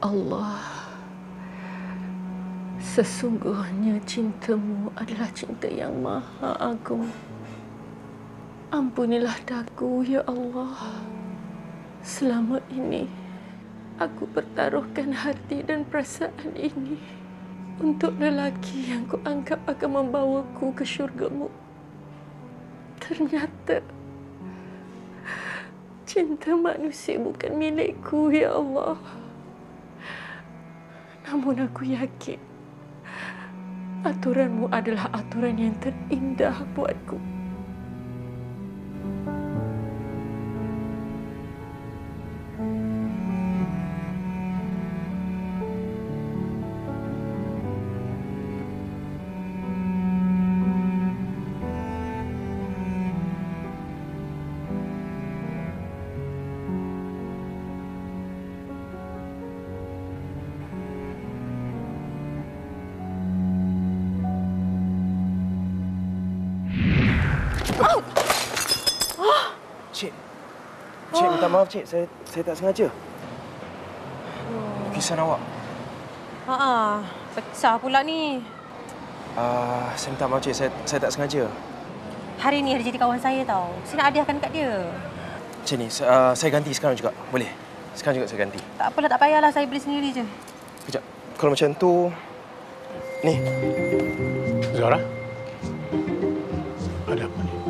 Allah, sesungguhnya cintamu adalah cinta yang maha agung. Ampunilah daku, ya Allah. Selama ini, aku pertaruhkan hati dan perasaan ini untuk lelaki yang kuanggap akan membawaku ke syurgamu. Ternyata, cinta manusia bukan milikku, ya Allah. Namun aku yakin, aturanmu adalah aturan yang terindah buatku. Cik, minta maaf, Cik. Saya tak sengaja. Lukisan awak. Pecah pula ni. Saya minta maaf, Cik. Saya tak sengaja. Hari ni hari jadi kawan saya tau. Saya nak hadiahkan kat dia. Cik ni, saya ganti sekarang juga. Boleh? Sekarang juga saya ganti. Tak apalah, tak payahlah. Saya beli sendiri je. Kejap. Kalau macam tu... Ni. Zara? Ada apa ni?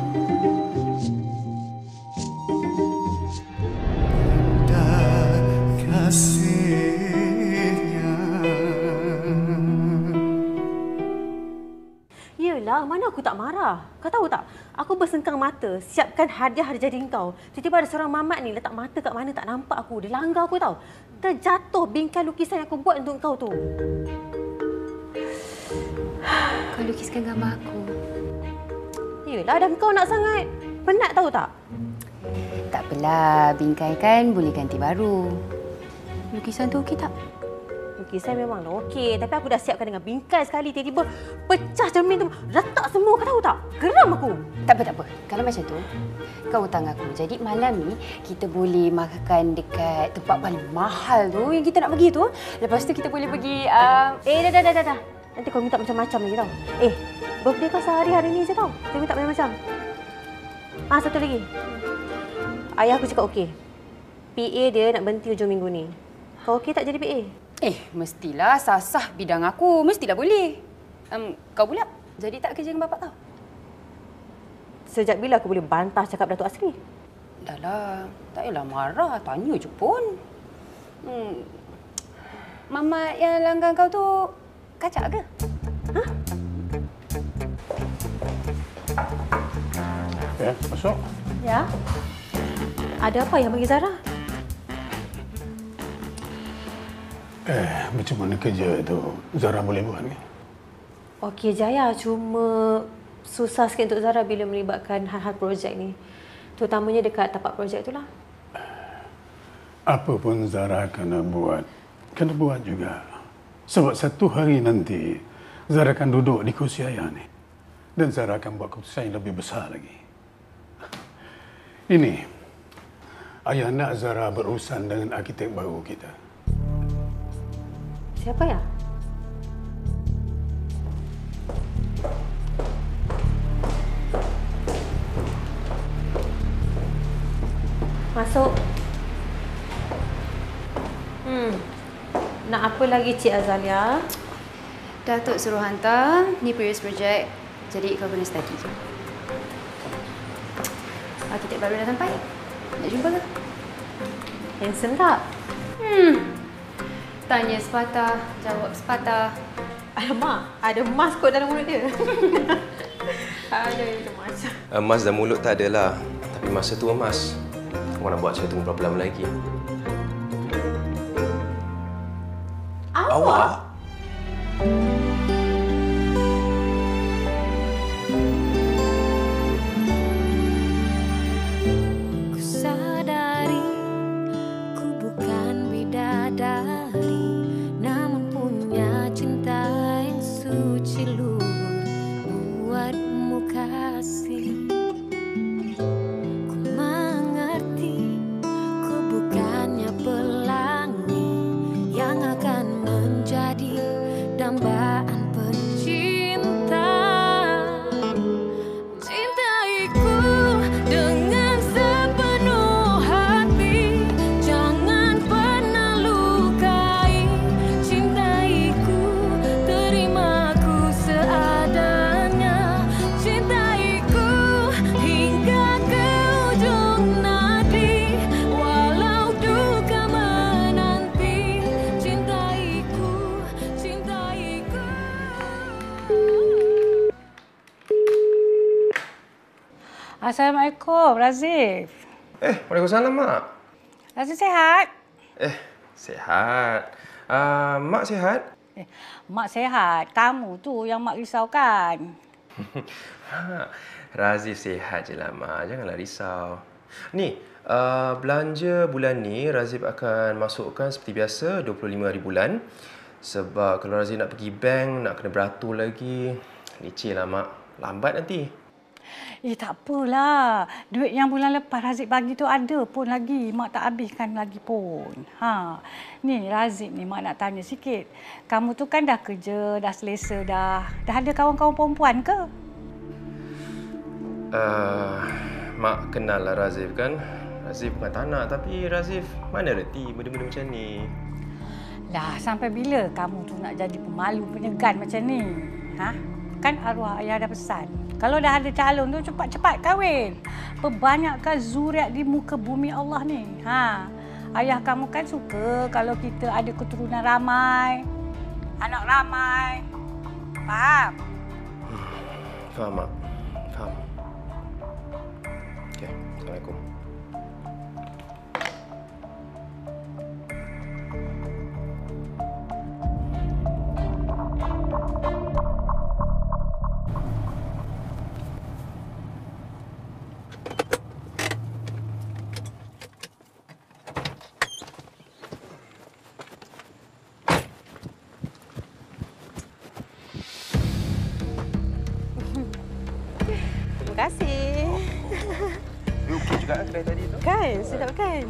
Yelah, mana aku tak marah. Kau tahu tak? Aku bersengkang mata, siapkan hadiah hari jadi kau. Tiba-tiba ada seorang mamat ni letak mata kat mana tak nampak aku. Dia langgar aku tahu. Terjatuh bingkai lukisan yang aku buat untuk kau tu. Kau lukiskan gambar aku. Yelah, dah kau nak sangat. Penat tahu tak? Tak apalah, bingkai kan boleh ganti baru. Lukisan tu okey tak? Lukisan memanglah okey, tapi aku dah siapkan dengan bingkai sekali. Tiba-tiba pecah cermin tu, retak semua. Kau tahu tak? Geram aku. Tak apa, tak apa. Kalau macam tu, kau hutang aku. Jadi malam ni kita boleh makan dekat tempat paling mahal tu yang kita nak pergi tu. Lepas tu kita boleh pergi... Dah. Nanti kau minta macam-macam lagi tau. Birthday kau sehari-hari ni je tau. Kau minta macam-macam. Satu lagi. Ayah aku cakap okey. PA dia nak berhenti hujung minggu ni. Kau okey tak jadi PA? Mestilah sasah bidang aku. Mestilah boleh. Kau pula jadi tak kerja dengan bapak kau? Sejak bila aku boleh bantah cakap Datuk Asri? Dah lah. Tak payahlah marah. Tanya je pun. Mamat yang langgar kau tu kacak ke? Masuk. Ya. Ada apa yang bagi Zara? Macam mana kerja tu Zara boleh buat ke? Okey Jaya, cuma susah sikit untuk Zara bila melibatkan hal-hal projek ni. Terutamanya dekat tapak projek itulah. Apa pun Zara kena buat juga. Sebab satu hari nanti Zara akan duduk di kursi ayah ni. Dan Zara akan buat keputusan yang lebih besar lagi. Ini, ayah nak Zara berurusan dengan arkitek baru kita. Siapa ya? Masuk. Nak apa lagi Cik Azalia? Datuk suruh hantar. Ni previous project. Jadi kau kena study. Arkitek baru dah sampai. Nak jumpa ke? Handsome tak? Tanya sepatah, jawab sepatah. Alamak, ada emas kot dalam mulut dia. Ada macam-macam. Emas dalam mulut tak adalah. Tapi masa tu emas. Orang nak buat saya tunggu berapa lama lagi. Awak? Assalamualaikum, Razif. Waalaikumsalam, Mak. Razif sihat? Sihat. Mak sihat? Mak sihat. Kamu tu yang Mak risaukan. Razif sihat je lah, Mak. Janganlah risau. Ni, belanja bulan ni Razif akan masukkan seperti biasa RM25,000 bulan. Sebab kalau Razif nak pergi bank, nak kena beratur lagi. Licin lah, Mak. Lambat nanti. Tak apalah. Duit yang bulan lepas Razif bagi tu ada pun lagi. Mak tak habiskan lagi pun. Ni Razif ni Mak nak tanya sikit. Kamu tu kan dah kerja, dah selesa dah. Dah ada kawan-kawan perempuan ke? Mak kenal lah Razif kan. Razif bukan tak nak, tapi Razif mana reti benda-benda macam ni. Lah, sampai bila kamu tu nak jadi pemalu penyegan macam ni? Kan arwah ayah dah pesan. Kalau dah ada calon tu, cepat-cepat kahwin. Perbanyakkan zuriat di muka bumi Allah ni. Ayah kamu kan suka kalau kita ada keturunan ramai, anak ramai. Faham? Faham, Mak. Faham. Okey, Assalamualaikum. Terima kasih. Okey juga kan kedai tadi tu? Kan, sedap kan?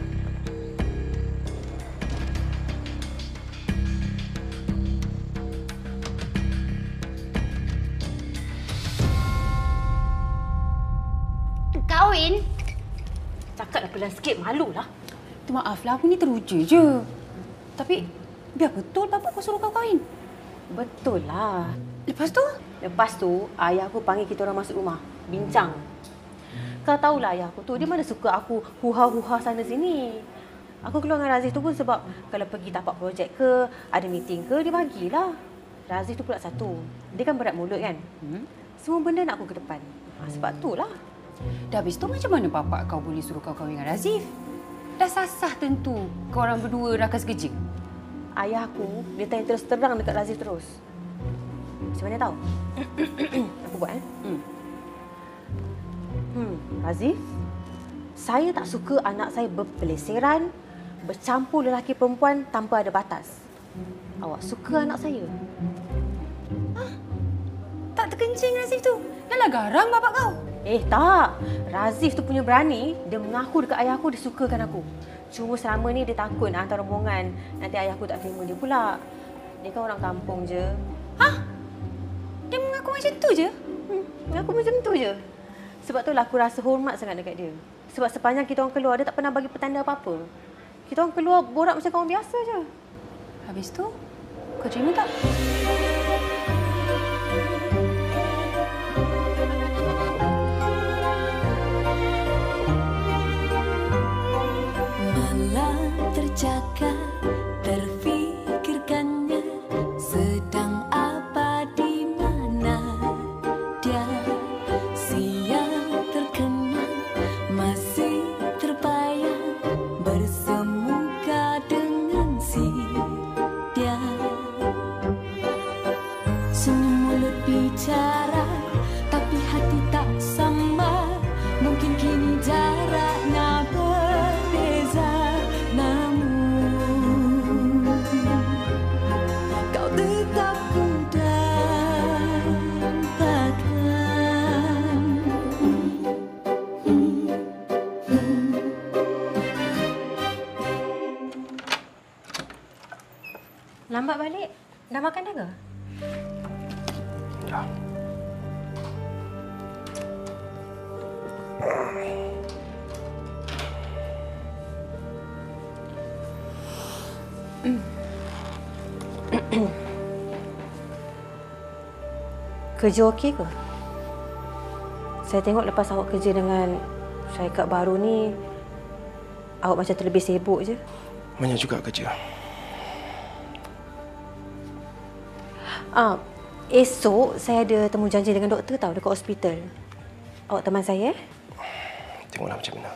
Kahwin? Cakaplah pelan sikit, malulah. Maaflah, aku ni teruja je. Tapi, biar betul bapak kau suruh kau kahwin. Betul lah. Lepas tu? Lepas tu, ayah aku panggil kita orang masuk rumah. Bincang. Kau tahulah ayah aku tu, dia mana suka aku huha-huha sana sini. Aku keluar dengan Razif tu pun sebab kalau pergi tapak projek ke, ada meeting ke, dia bagilah. Razif tu pula satu. Dia kan berat mulut kan. Semua benda nak aku ke depan. Sebab tu lah. Dah habis tu macam mana bapak kau boleh suruh kau kahwin dengan Razif? Dah sasah tentu kau orang berdua rakas kerja. Ayah aku, dia tanya terus terang dekat Razif terus. Macam mana tahu? Aku buat Razif, saya tak suka anak saya berpeleseran, bercampur lelaki perempuan tanpa ada batas. Awak suka anak saya? Tak terkencing Razif tu. Dahlah garang bapak kau. Tak. Razif tu punya berani, dia mengaku dekat ayah aku dia sukakan aku. Cuma selama ni dia takut nak hantar rombongan, nanti ayah aku tak terima dia pula. Dia kan orang kampung je. Dia mengaku macam tu je? Mengaku macam tu je. Sebab tu lah aku rasa hormat sangat dekat dia. Sebab sepanjang kita orang keluar, dia tak pernah bagi petanda apa-apa. Kita orang keluar borak macam kawan biasa je. Habis tu, kau terima tak? Malam terjaga, terfikirkannya sedang apa di mana dia. Siang terkenang, masih terbayang bersemuka dengan si dia. Senyum mulut bicara, tapi hati tak sama. Mungkin kini jaraknya berbeza, namun kau tetap ku dambakan. Lambat balik. Dah makan dah ke? Dah. Kerja okey ke? Saya tengok lepas awak kerja dengan syarikat baru ni, awak macam terlebih sibuk je. Banyak juga kerja. Esok saya ada temu janji dengan doktor tahu dekat hospital. Awak teman saya? Tengoklah macam mana.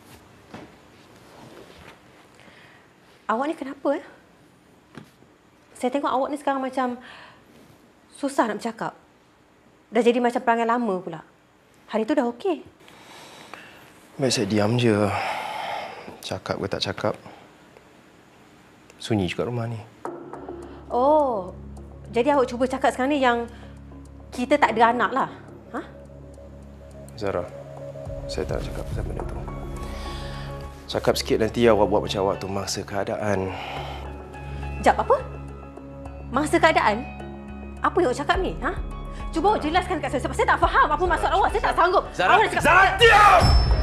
Awak ni kenapa? Saya tengok awak ni sekarang macam susah nak bercakap. Dah jadi macam perangai lama pula. Hari tu dah okey. Baik saya diam je. Cakap ke tak cakap. Sunyi juga rumah ni. Oh, jadi awak cuba cakap sekarang ni yang kita tak ada anak lah. Ha? Zara, saya tak nak cakap pasal benda tu. Cakap sikit nanti awak buat macam awak tu mangsa keadaan. Jap, apa? Mangsa keadaan? Apa yang awak cakap ni? Ha? Cuba awak jelaskan dekat saya sebab saya tak faham apa maksud awak. Saya tak sanggup. Zara, Awak nak cakap Zara, diam!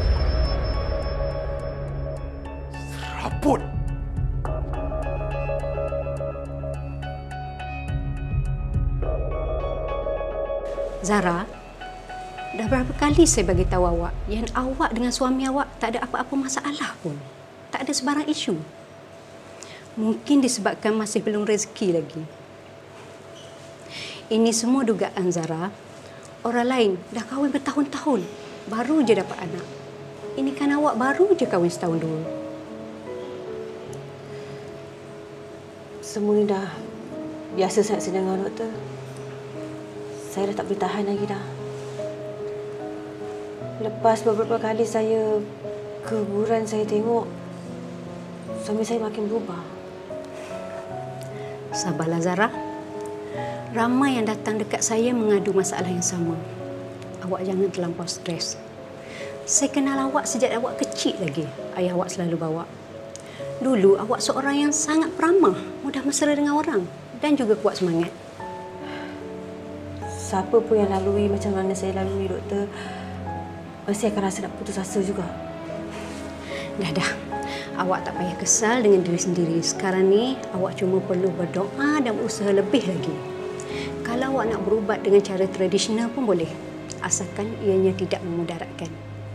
Serabut! Zara, dah berapa kali saya bagi tahu awak yang awak dengan suami awak tak ada apa-apa masalah pun. Tak ada sebarang isu. Mungkin disebabkan masih belum rezeki lagi. Ini semua dugaan Zara. Orang lain dah kahwin bertahun-tahun, baru je dapat anak. Ini kan awak baru je kahwin setahun dulu. semua ni dah biasa sangat saya dengar, doktor. Saya dah tak boleh tahan lagi dah. Lepas beberapa kali saya ke kuburan, saya tengok suami saya makin berubah. Sabarlah Zara. Ramai yang datang dekat saya mengadu masalah yang sama. Awak jangan terlampau stres. Saya kenal awak sejak awak kecil lagi. Ayah awak selalu bawa. Dulu awak seorang yang sangat peramah, mudah mesra dengan orang dan juga kuat semangat. Siapa pun yang lalui macam mana saya lalui, doktor, mesti akan rasa nak putus asa juga. Dah. Awak tak payah kesal dengan diri sendiri. Sekarang ni awak cuma perlu berdoa dan berusaha lebih lagi. Kalau awak nak berubat dengan cara tradisional pun boleh, asalkan ianya tidak memudaratkan.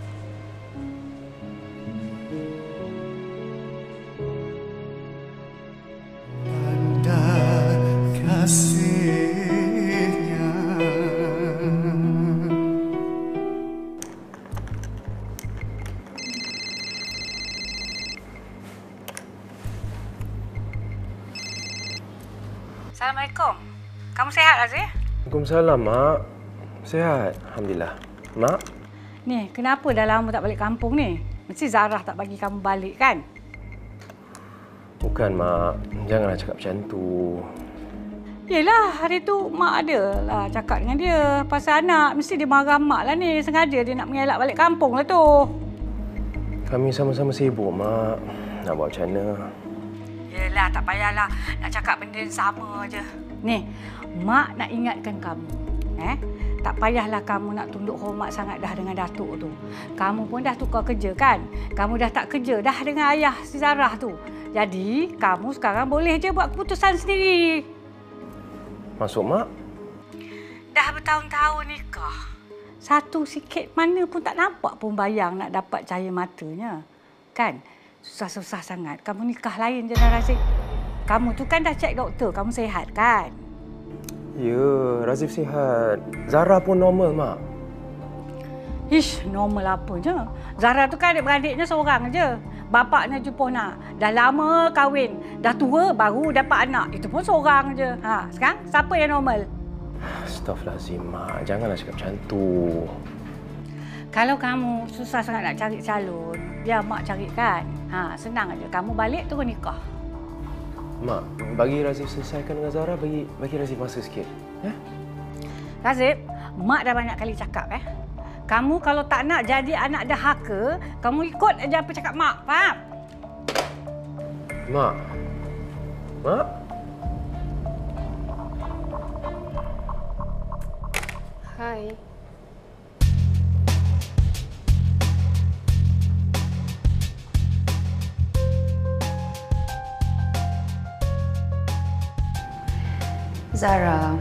Assalamualaikum. Kamu sihat, Aziz? Waalaikumsalam, Mak. Sihat, Alhamdulillah. Mak? Ni, kenapa dah lama tak balik kampung ni? Mesti Zarah tak bagi kamu balik, kan? Bukan, Mak. Janganlah cakap macam tu. Yelah, hari tu Mak ada lah cakap dengan dia pasal anak. Mesti dia marah Mak lah ni. Sengaja dia nak mengelak balik kampung lah tu. Kami sama-sama sibuk, Mak. Nak buat macam mana? Yelah, tak payahlah nak cakap benda yang sama je. Ni, Mak nak ingatkan kamu. Tak payahlah kamu nak tunduk hormat sangat dah dengan datuk tu. Kamu pun dah tukar kerja, kan? Kamu dah tak kerja dah dengan ayah si Zarah tu. Jadi, kamu sekarang boleh je buat keputusan sendiri. Maksud Mak? Dah bertahun-tahun nikah. Satu sikit mana pun tak nampak pun bayang nak dapat cahaya matanya. Kan? Susah-susah sangat. Kamu nikah lain je dah, Razif. Kamu tu kan dah cek doktor. Kamu sihat, kan? Ya, Razif sihat. Zara pun normal, Mak. Ish, normal apanya. Zara tu kan adik-beradiknya seorang je. Bapaknya Jupona. Dah lama kahwin. Dah tua baru dapat anak. Itu pun seorang je. Sekarang siapa yang normal? Astaghfirullahaladzim, Mak. Janganlah cakap macam tu. Kalau kamu susah sangat nak cari calon, biar Mak carikan. Senang aja. Kamu balik terus nikah. Mak, bagi Razif selesaikan dengan Zara, bagi Razif masa sikit. Ya? Razif, Mak dah banyak kali cakap. Kamu kalau tak nak jadi anak dahaka, kamu ikut aja apa cakap Mak. Faham? Mak. Mak? Hai. Zara,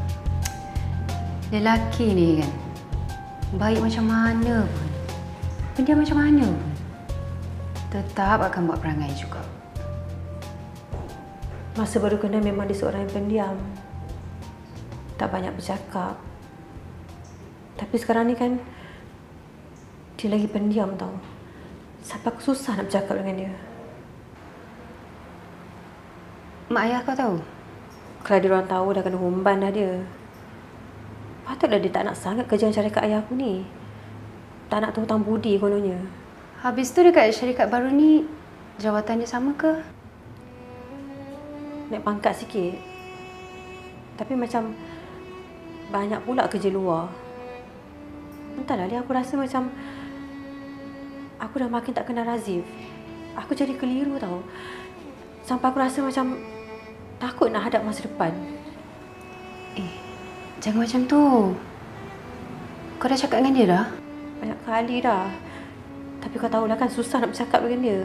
lelaki ni kan, baik macam mana pun, pendiam macam mana pun, tetap akan buat perangai juga. Masa baru kenal memang dia seorang yang pendiam. Tak banyak bercakap. Tapi sekarang ni kan Dia lagi pendiam tau. Sampai aku susah nak bercakap dengan dia. Mak ayah kau tahu? Kalau dia orang tahu dah kena humban dah dia. Patutlah dia tak nak sangat kerja syarikat ayah aku ni. Tak nak tu hutang budi kononnya. Habis tu dekat syarikat baru ni, jawatan dia sama ke? Naik pangkat sikit. Tapi macam banyak pula kerja luar. Entahlah, dia aku rasa macam aku dah makin tak kenal Razif. Aku jadi keliru tau. Sampai aku rasa macam takut nak hadap masa depan. Jangan macam tu. Kau dah cakap dengan dia dah? Banyak kali dah. Tapi kau tahulah kan susah nak bercakap dengan dia.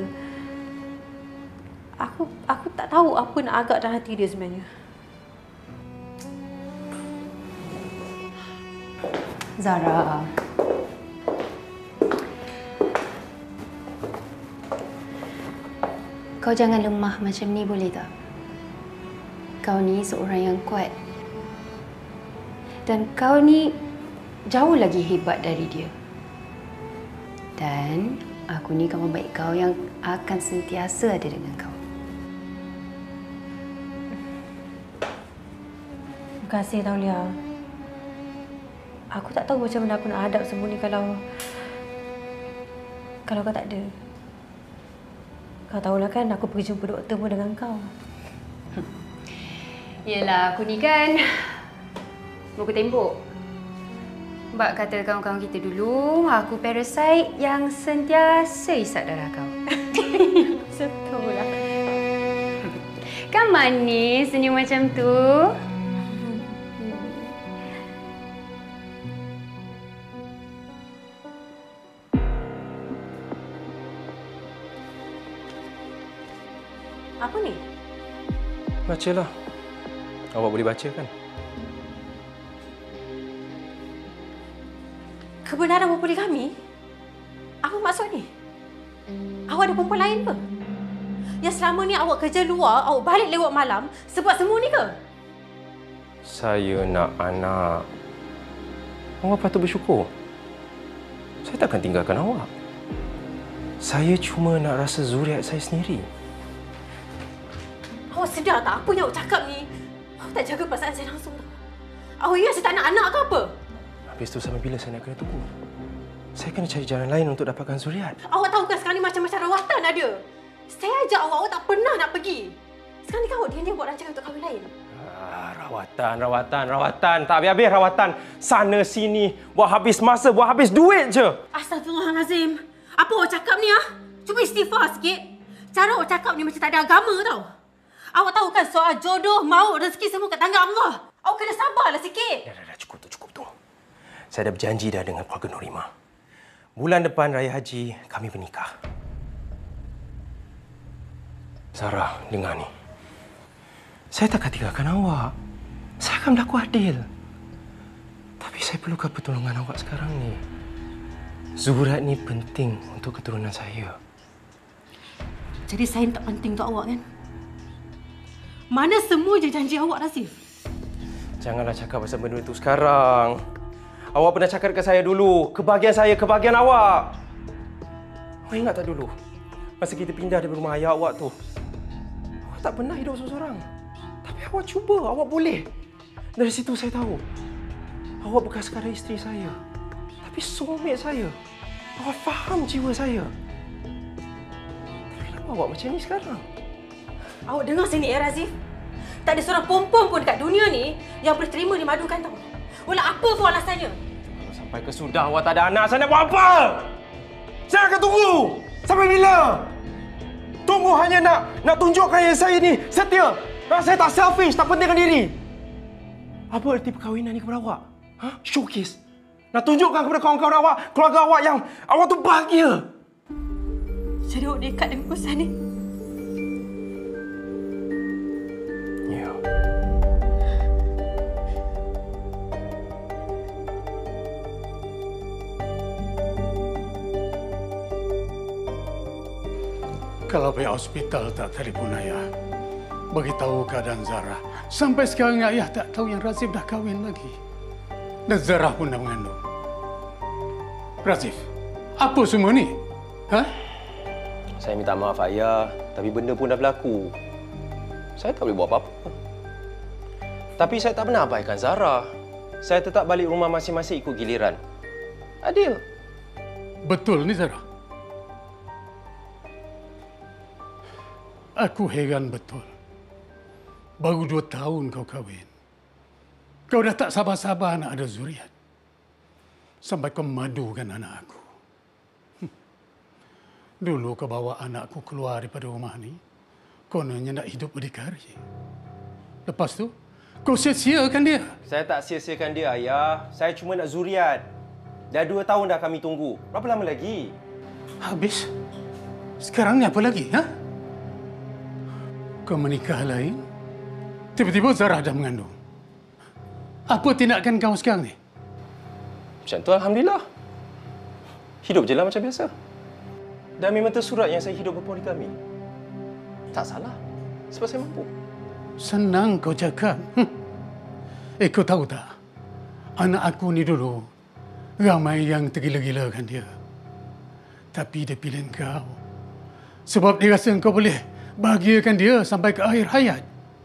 Aku tak tahu apa nak agak dalam hati dia sebenarnya. Zara. Kau jangan lemah macam ni boleh tak? Kau ni seorang yang kuat. Dan kau ni jauh lagi hebat dari dia. Dan aku ni kawan baik kau yang akan sentiasa ada dengan kau. Terima kasih Taulia. Aku tak tahu macam mana aku nak hadap semua ni kalau kau tak ada. Kau tahulah kan aku pergi jumpa doktor pun dengan kau. Yelah, aku ni kan buku tembok. Bak kata kawan-kawan kita dulu, aku parasite yang sentiasa isap darah kau. Betul lah. Kan manis senyum macam tu? Apa ni? Bacalah. Awak boleh baca kan? Kebenaran berpoligami? Apa maksud ni? Awak ada perempuan lain ke? Yang selama ni awak kerja luar, awak balik lewat malam sebab semua ni ke? Saya nak anak. Awak patut bersyukur. Saya takkan tinggalkan awak. Saya cuma nak rasa zuriat saya sendiri. Awak sedar tak apa yang awak cakap ni? Awak tak jaga perasaan saya langsung tak? Awak ingat saya tak nak anak ke apa? Habis tu sampai bila saya nak kena tunggu? Saya kena cari jalan lain untuk dapatkan zuriat. Awak tahu kan sekarang ni macam-macam rawatan ada. Saya ajak awak tak pernah nak pergi. Sekarang ni kan awak diam-diam buat rancangan untuk kahwin lain. Rawatan. Tak habis-habis rawatan. Sana sini. Buat habis masa, buat habis duit je. Astagfirullahalazim. Apa awak cakap ni? Cuba istighfar sikit. Cara awak cakap ni macam tak ada agama tau. Awak tahu kan soal jodoh, maut, rezeki semua kat tangan Allah. Awak kena sabarlah sikit. Dah. Cukup tu. Saya dah berjanji dah dengan keluarga Norimah. Bulan depan Raya Haji, kami bernikah. Sarah, dengar ni. Saya takkan tinggalkan awak. Saya akan berlaku adil. Tapi saya perlukan pertolongan awak sekarang ni. Zuriat ni penting untuk keturunan saya. Jadi saya tak penting untuk awak kan? Mana semua je janji awak, Razif? Janganlah cakap pasal benda itu sekarang. Awak pernah cakap dekat saya dulu. Kebahagiaan saya, kebahagiaan awak. Awak ingat tak dulu? Masa kita pindah dari rumah ayah awak tu. Awak tak pernah hidup seorang. Tapi awak cuba, awak boleh. Dari situ saya tahu. Awak bukan sekadar isteri saya. Tapi soulmate saya. Awak faham jiwa saya. Tapi kenapa awak macam ni sekarang? Awak dengar sini, Razif. Tak ada seorang perempuan pun dekat dunia ni yang boleh terima dimadukan tau. Walau apa pun alasannya. Kalau sampai ke sudah awak tak ada anak, saya nak buat apa? Saya akan tunggu. Sampai bila? Tunggu hanya nak tunjukkan yang saya ni setia. Saya tak selfish, tak pentingkan diri. Apa erti perkahwinan ni kepada awak? Showcase. Nak tunjukkan kepada kawan-kawan awak, keluarga awak yang awak tu bahagia. Jadi awak dekat dengan pesan ni? Ya. Kalau pihak hospital tak telefon ayah, beritahu keadaan Zara. Sampai sekarang ayah tak tahu yang Razif dah kahwin lagi. Dan Zara pun dah mengandung. Razif, Apa semua ni? Ha? Saya minta maaf ayah, tapi benda pun dah berlaku. Saya tak boleh buat apa-apa. Tapi saya tak pernah abaikan Zara. Saya tetap balik rumah masing-masing ikut giliran. Adil. Betul ni, Zara. Aku heran betul. Baru 2 tahun kau kahwin. Kau dah tak sabar-sabar nak ada zuriat. Sampai kau madukan anak aku. Dulu kau bawa anakku keluar daripada rumah ni, kononnya nak hidup berdikari. Lepas tu, kau sia-siakan dia. Saya tak sia-siakan dia, ayah. Saya cuma nak zuriat. Dah 2 tahun dah kami tunggu. Berapa lama lagi? Habis? Sekarang ni apa lagi, ha? Kau menikah lain, tiba-tiba Zara dah mengandung. Apa tindakan kau sekarang ni? Macam tu, alhamdulillah. Hidup je lah macam biasa. Dan memang tersurat yang saya hidup berpoligami. Tak salah. Sebab saya mampu. Senang kau cakap. Kau tahu tak? Anak aku ni dulu, ramai yang tergila-gilakan dia. Tapi dia pilih kau. Sebab dia rasa kau boleh bahagiakan dia sampai ke akhir hayat.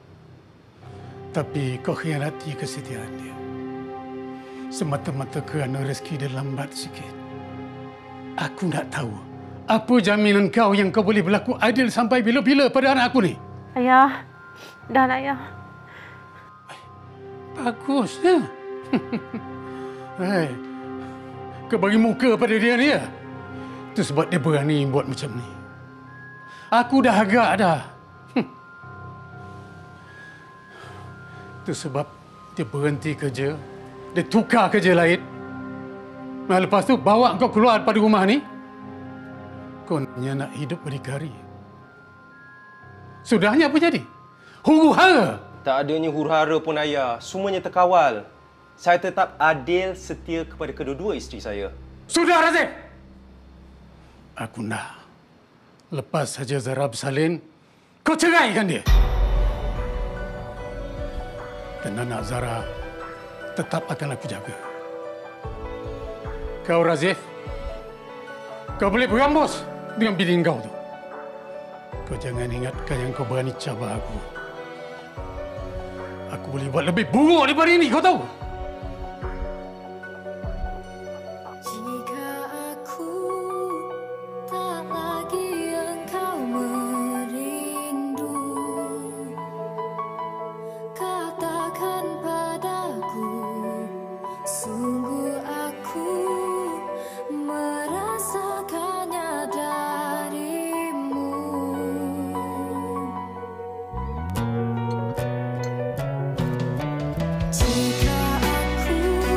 Tapi kau khianati kesetiaan dia. Semata-mata kerana rezeki dia lambat sikit. Aku nak tahu, apa jaminan kau yang kau boleh berlaku adil sampai bila-bila pada anak aku ni? Ayah, dah lah ayah. Bagus, ya? Hai, kau bagi muka pada dia ni, ya? Itu sebab dia berani buat macam ni. Aku dah agak dah. Itu sebab dia berhenti kerja, dia tukar kerja lain. Nah, lepas tu bawa kau keluar daripada rumah ni. Kononnya nak hidup berdikari. Sudahnya apa jadi? Huru-hara. Tak adanya huru-hara pun, ayah. Semuanya terkawal. Saya tetap adil setia kepada kedua-dua isteri saya. Sudah, Razif! Aku nak. Lepas saja Zara bersalin, kau ceraikan dia. Dan anak Zara tetap akan aku jaga. Kau, Razif, kau boleh berambus dengan bini kau tu. Kau jangan ingatkan yang kau berani cabar aku. Aku boleh buat lebih buruk daripada ini, kau tahu? Jika aku tak lagi engkau merindu, katakan padaku, sungguh aku merasakannya darimu. Jika aku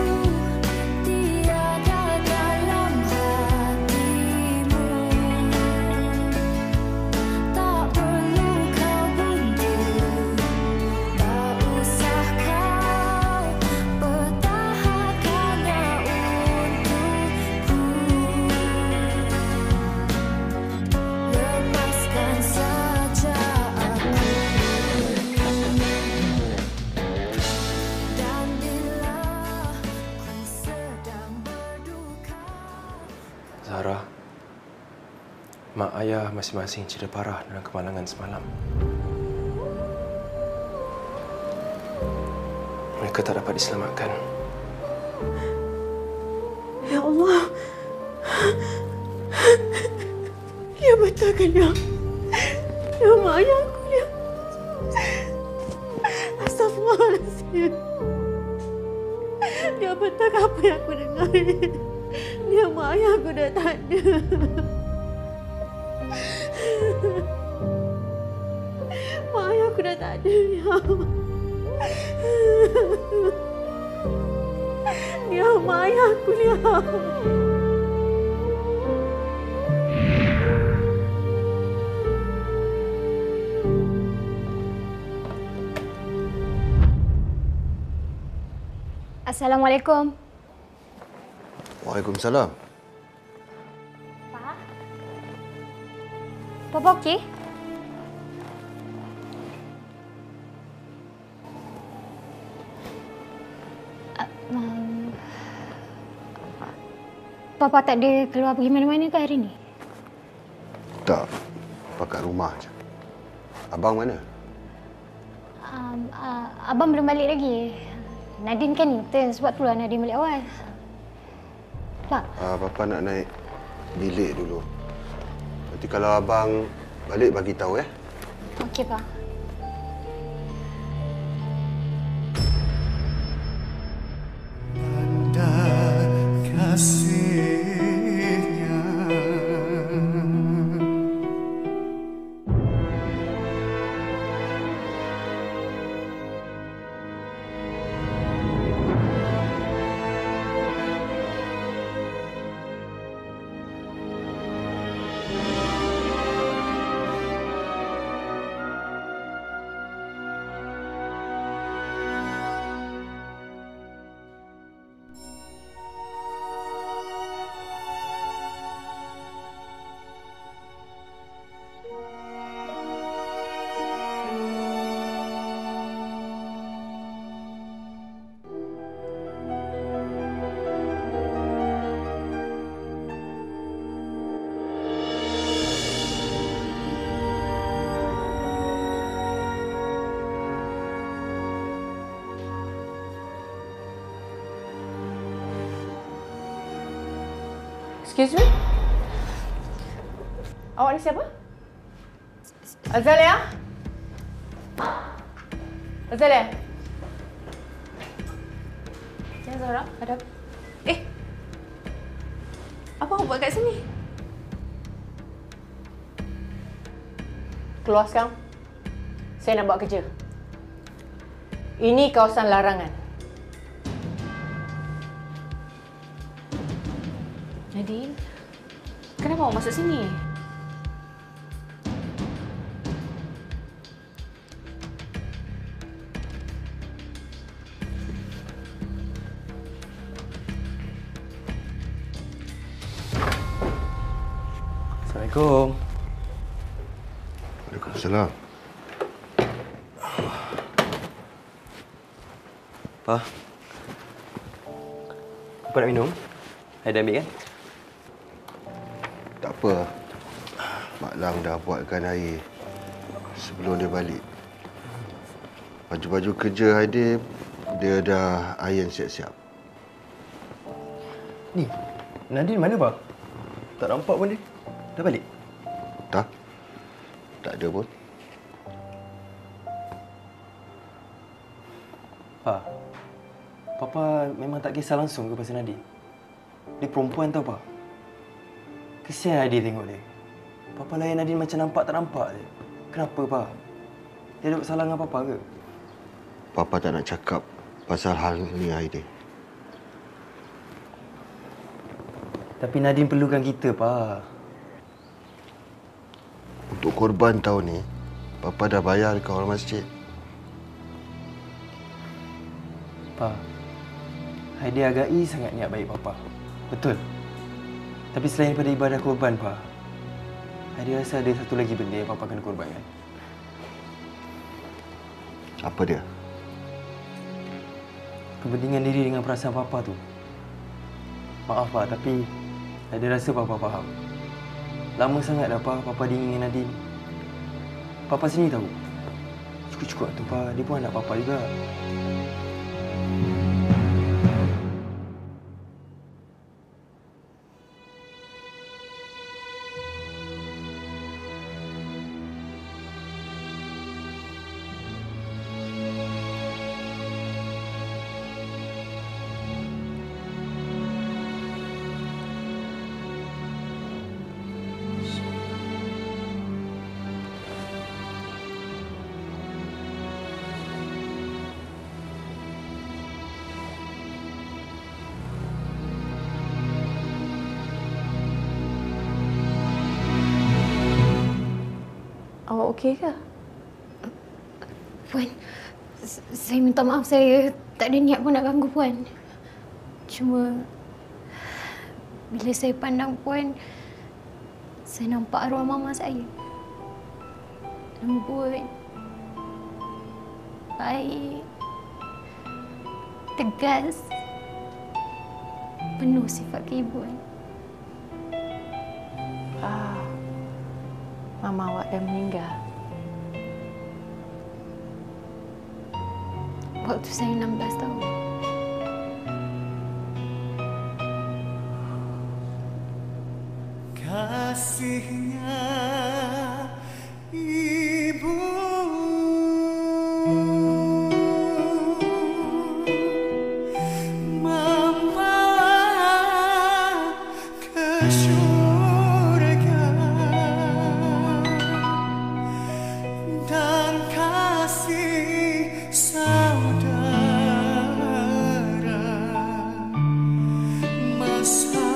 tiada dalam hatimu, tak perlu kau buntu, tak usah kau pertahankannya untukku. Lepaskan saja aku. Dan bila ku sedang berduka, Zara, mak ayah masing-masing cedera parah dalam kemalangan semalam. Mereka tak dapat diselamatkan. Ya Allah. Ya betul kan, ya? Ya mak ayah aku, ya. Astagfirullahaladzim. Ya betul apa yang aku dengar ni? Ya mak ayah aku dah tak ada. Mak ayah aku dah tak ada, ya. Ya mak ayah aku, ya. Assalamualaikum. Waalaikumsalam. Pak? Papa okey? Papa tak ada keluar pergi mana-mana ke hari ni? Tak. Papa kat rumah je. Abang mana? Abang belum balik lagi. Nadine kan intern, sebab itulah Nadine balik awal. Pak. Papa nak naik bilik dulu. Nanti kalau abang balik bagi tahu ya. Okey, Pak. Excuse me? Awak ni siapa? Azalia? Azalia? Jangan Zara, ada apa? Apa awak buat kat sini? Keluar sekarang. Saya nak buat kerja. Ini kawasan larangan. Nadine, kenapa awak masuk sini? Assalamualaikum. Waalaikumsalam. Pa, apa nak minum? Ada ambil kan? Tak apa. Mak Lang dah buatkan air sebelum dia balik. Baju-baju kerja Haidim, dia dah iron siap-siap. Ni, Nadine mana, Pa? Tak nampak pun dia. Dah balik? Tak? Tak ada pun. Pa, Papa memang tak kisah langsung ke pasal Nadine. Dia perempuan tau, Pa. Kesian Adi tengok dia. Papa layan Nadine macam nampak tak nampak je. Kenapa, Pa? Dia ada buat salah dengan Papa ke? Papa tak nak cakap pasal hal ni, Haidim. Tapi Nadine perlukan kita, Pa. Untuk korban tahun ni, Papa dah bayar dekat orang masjid. Pa, Haidi agai sangat niat baik Papa. Betul. Tapi selain daripada ibadah korban, Pa, Haidi rasa ada satu lagi benda yang Papa kena korbankan. Apa dia? Kepentingan diri dengan perasaan Papa tu. Maaf, Pa, tapi Haidi rasa Papa faham. Lama sangat dah, Pa, Papa dingin dengan Nadine. Papa sendiri tahu. Cukup-cukup tu, Pa. Dia pun anak Papa juga. Awak okey ke? Puan, saya minta maaf. Saya tak ada niat pun nak ganggu Puan. Cuma bila saya pandang Puan, saya nampak arwah mama saya. Lembut, baik, tegas, penuh sifat keibuan. Mama awak dah meninggal. Waktu saya 16 tahun. Kasihnya ibu membawa ke surga dan kasih saudara masa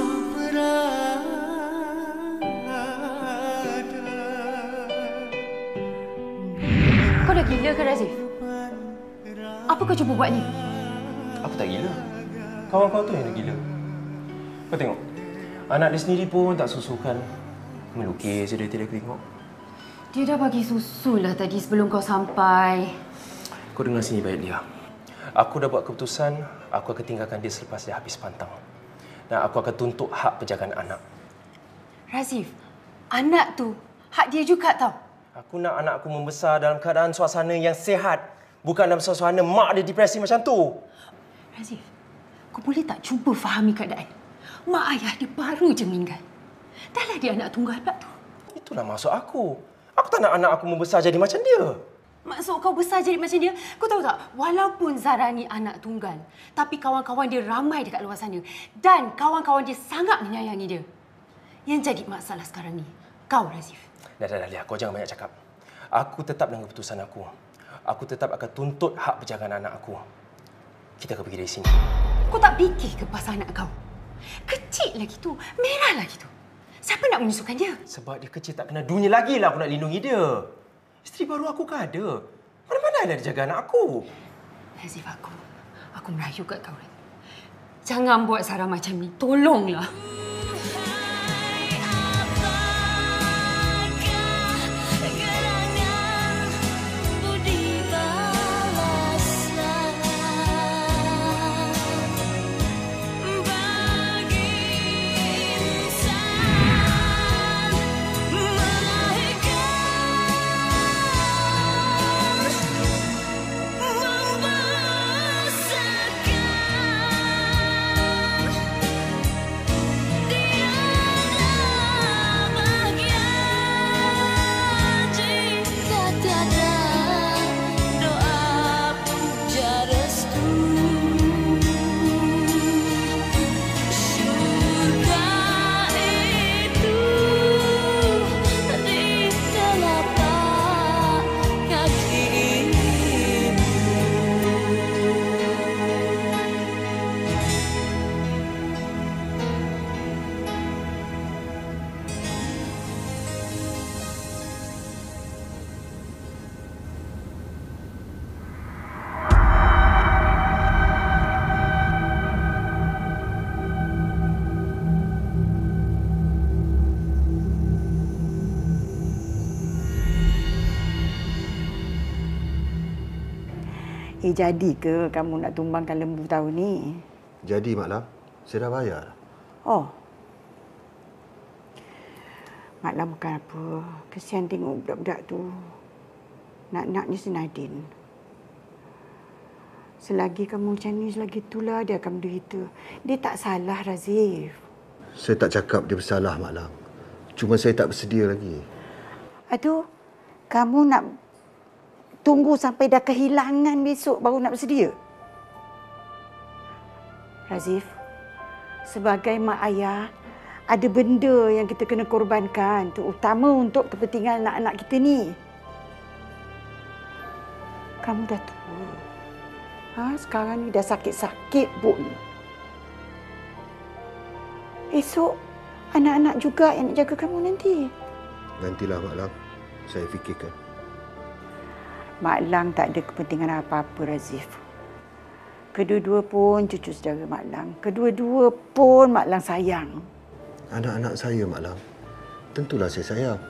Kau dah gila ke Razif? Apa kau cuba buat ni? Aku tak gila. Kawan kau tu yang gila. Kau tengok. Anak dia sendiri pun tak susukan melukis je dia tengok. Dia dah bagi susu lah tadi sebelum kau sampai. Kau dengar sini baik dia. Aku dah buat keputusan, aku akan tinggalkan dia selepas dia habis pantang. Dan aku akan tuntut hak penjagaan anak. Razif, anak tu hak dia juga tau. Aku nak anak aku membesar dalam keadaan suasana yang sihat. Bukan dalam suasana mak dia depresi macam tu. Razif, kau boleh tak cuba fahami keadaan? Mak ayah dia baru je meninggal. Dahlah dia anak tunggal pula tu. Itulah maksud aku. Aku tak nak anak aku membesar jadi macam dia. Maksud kau besar jadi macam dia? Kau tahu tak, walaupun Zara ni anak tunggal, tapi kawan-kawan dia ramai dekat luar sana. Dan kawan-kawan dia sangat menyayangi dia. Yang jadi masalah sekarang ni, kau Razif. Dah, Lia. Kau jangan banyak cakap. Aku tetap dengan keputusan aku. Aku tetap akan tuntut hak penjagaan anak aku. Kita akan pergi dari sini. Kau tak fikir ke pasal anak kau? Kecil lagi tu, merah lagi tu. Siapa nak menyusukan dia? Sebab dia kecil tak kenal dunia lagi lah aku nak lindungi dia. Isteri baru aku kan ada. Mana-mana dia jaga anak aku. Razif, aku merayu kat kau. Jangan buat Sarah macam ni. Tolonglah. Jadi ke kamu nak tumbangkan lembu tahun ni? Jadi, Mak Lam. Saya dah bayar. Oh. Mak Lam bukan apa. Kesian tengok budak-budak tu. Nak-naknya si Nadine. Selagi kamu macam ni, selagi itulah dia akan menderita. Dia tak salah, Razif. Saya tak cakap dia bersalah, Mak Lam. Cuma saya tak bersedia lagi. Aduh, kamu nak tunggu sampai dah kehilangan besok baru nak bersedia? Razif, sebagai mak ayah, ada benda yang kita kena korbankan, terutama untuk kepentingan anak-anak kita ni. Kamu dah tua. Sekarang ni dah sakit-sakit pun. Esok, anak-anak juga yang nak jaga kamu nanti. Nantilah, Mak Lam. Saya fikirkan. Mak Lang tak ada kepentingan apa-apa, Razif. Kedua-dua pun cucu saudara Mak Lang. Kedua-dua pun Mak Lang sayang. Anak-anak saya, Mak Lam. Tentulah saya sayang.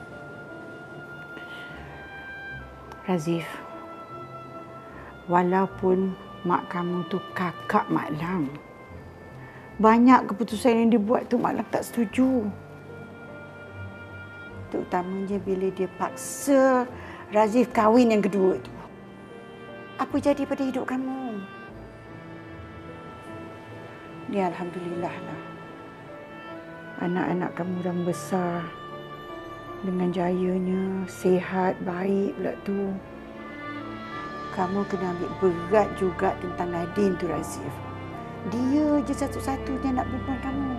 Razif, walaupun mak kamu tu kakak Mak Lang, banyak keputusan yang dibuat tu Mak Lang tak setuju. Terutamanya bila dia paksa Razif kahwin yang kedua tu. Apa jadi pada hidup kamu? Ni alhamdulillah lah. Anak-anak kamu dah besar dengan jayanya, sihat, baik pula tu. Kamu kena ambil berat juga tentang Nadine tu, Razif. Dia je satu-satunya anak perempuan kamu.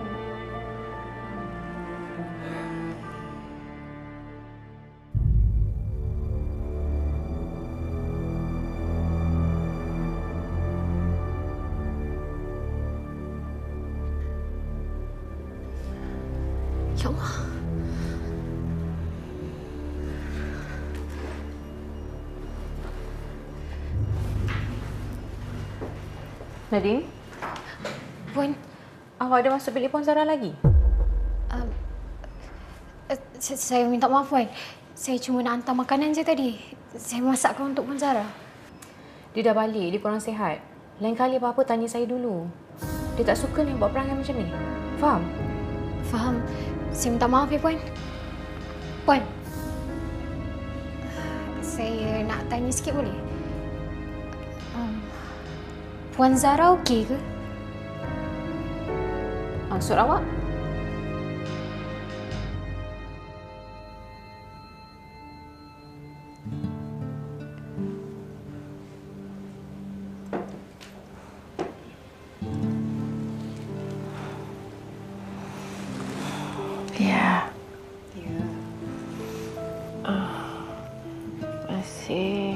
Ya Allah. Nadine? Puan, Awak ada masuk bilik Puan Zara lagi? Saya minta maaf, Puan. Saya cuma nak hantar makanan je tadi. Saya masakkan untuk Puan Zara. Dia dah balik, dia kurang sihat. Lain kali apa-apa tanya saya dulu. Dia tak suka ni buat perangai macam ni. Faham? Faham. Saya minta maaf ya, Puan. Puan. Saya nak tanya sikit boleh? Puan Zara okey ke? Maksud awak? Ya. Masih.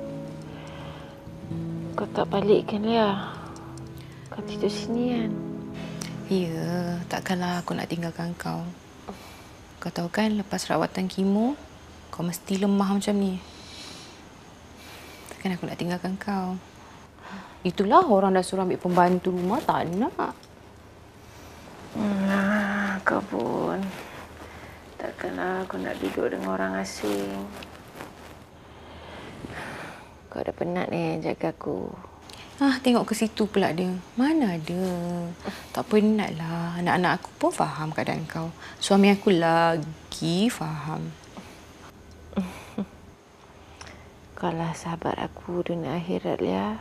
Kau tak balik kan, Lia? Kau tidur sini kan? Ya, takkanlah aku nak tinggalkan kau. Kau tahu kan, lepas rawatan kemo, kau mesti lemah macam ni. Takkan aku nak tinggalkan kau. Itulah orang dah suruh ambil pembantu rumah, tak nak. Kau pun. Takkanlah aku nak duduk dengan orang asing. Kau dah penat ni jaga aku. Tengok ke situ pula dia. Mana ada. Tak penatlah. Anak-anak aku pun faham keadaan kau. Suami aku lagi faham. Kau lah sahabat aku dunia akhirat, Lia.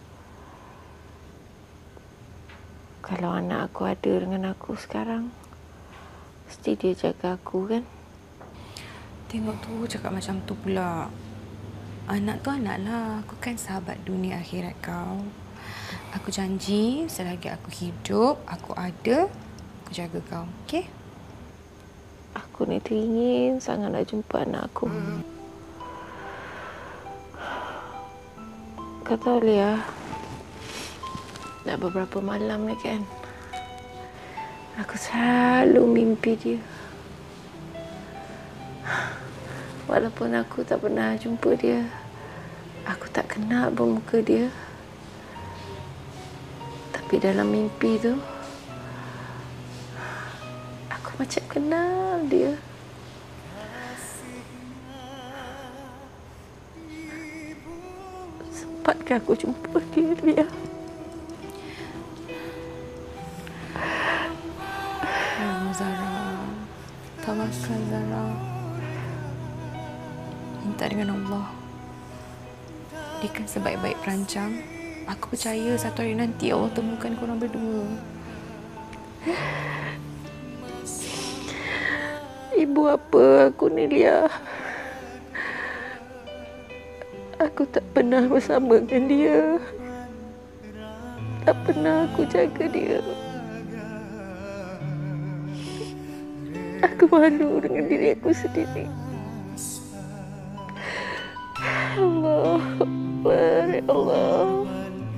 Kalau anak aku ada dengan aku sekarang, mesti dia jaga aku kan? Tengok tu cakap macam tu pula. Anak tu anak lah. Aku kan sahabat dunia akhirat kau. Aku janji selagi aku hidup, aku ada, aku jaga kau. Okey? Aku ni teringin sangat nak jumpa anak aku. Kau tahu, Lia, dah beberapa malam ni kan, aku selalu mimpi dia. Walaupun aku tak pernah jumpa dia, aku tak kenal bermuka dia. Tapi dalam mimpi tu, aku macam kenal dia. Sempatkah aku jumpa dia, Lia? Zara, tawakal Zara. Minta dengan Allah. Dia kan sebaik-baik perancang. Aku percaya satu hari nanti Allah temukan korang berdua. Ibu apa aku ni, Lia? Aku tak pernah bersama dengan dia. Tak pernah aku jaga dia. Aku malu dengan diri aku sendiri. Allah Akbar, ya Allah.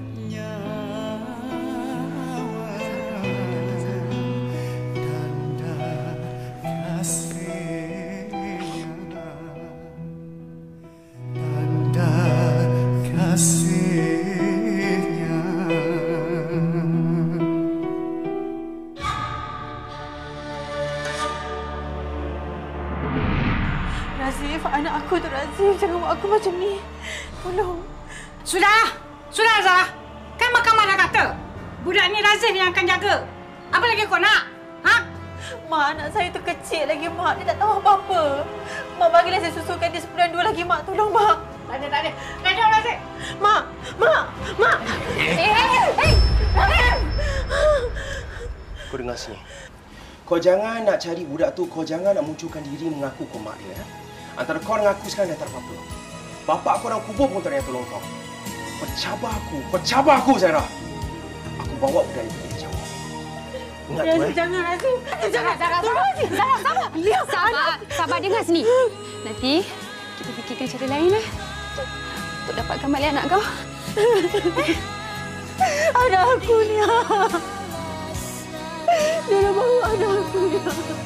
Razif, anak aku tu Razif. Jangan buat aku macam ni. Tolong. Sudah! Sudah, Zara. Kan mahkamah dah kata. Budak ni Razif yang akan jaga. Apa lagi kau nak? Ha? Mak, anak saya tu kecil lagi, Mak. Dia tak tahu apa-apa. Mak, bagilah saya susulkan dia sebulan 2 lagi, Mak. Tolong, Mak. Tak ada. Najam Razif. Mak! Kau dengar sini. Kau jangan nak cari budak tu, kau jangan nak munculkan diri mengaku kau mak dia. Antara kau dengan aku sekarang dah tak apa-apa. Bapak kau dalam kubur pun tak ada yang tolong kau. Kau cabar aku, Zaira. Aku bawa budak itu ke jauh. Ingat tu, Jangan, Razif. Jangan. Sabar, dengar sini. Nanti kita fikirkan cara lain untuk dapatkan balik anak kau. Anak aku ni. Dia dah bawa anak aku ni.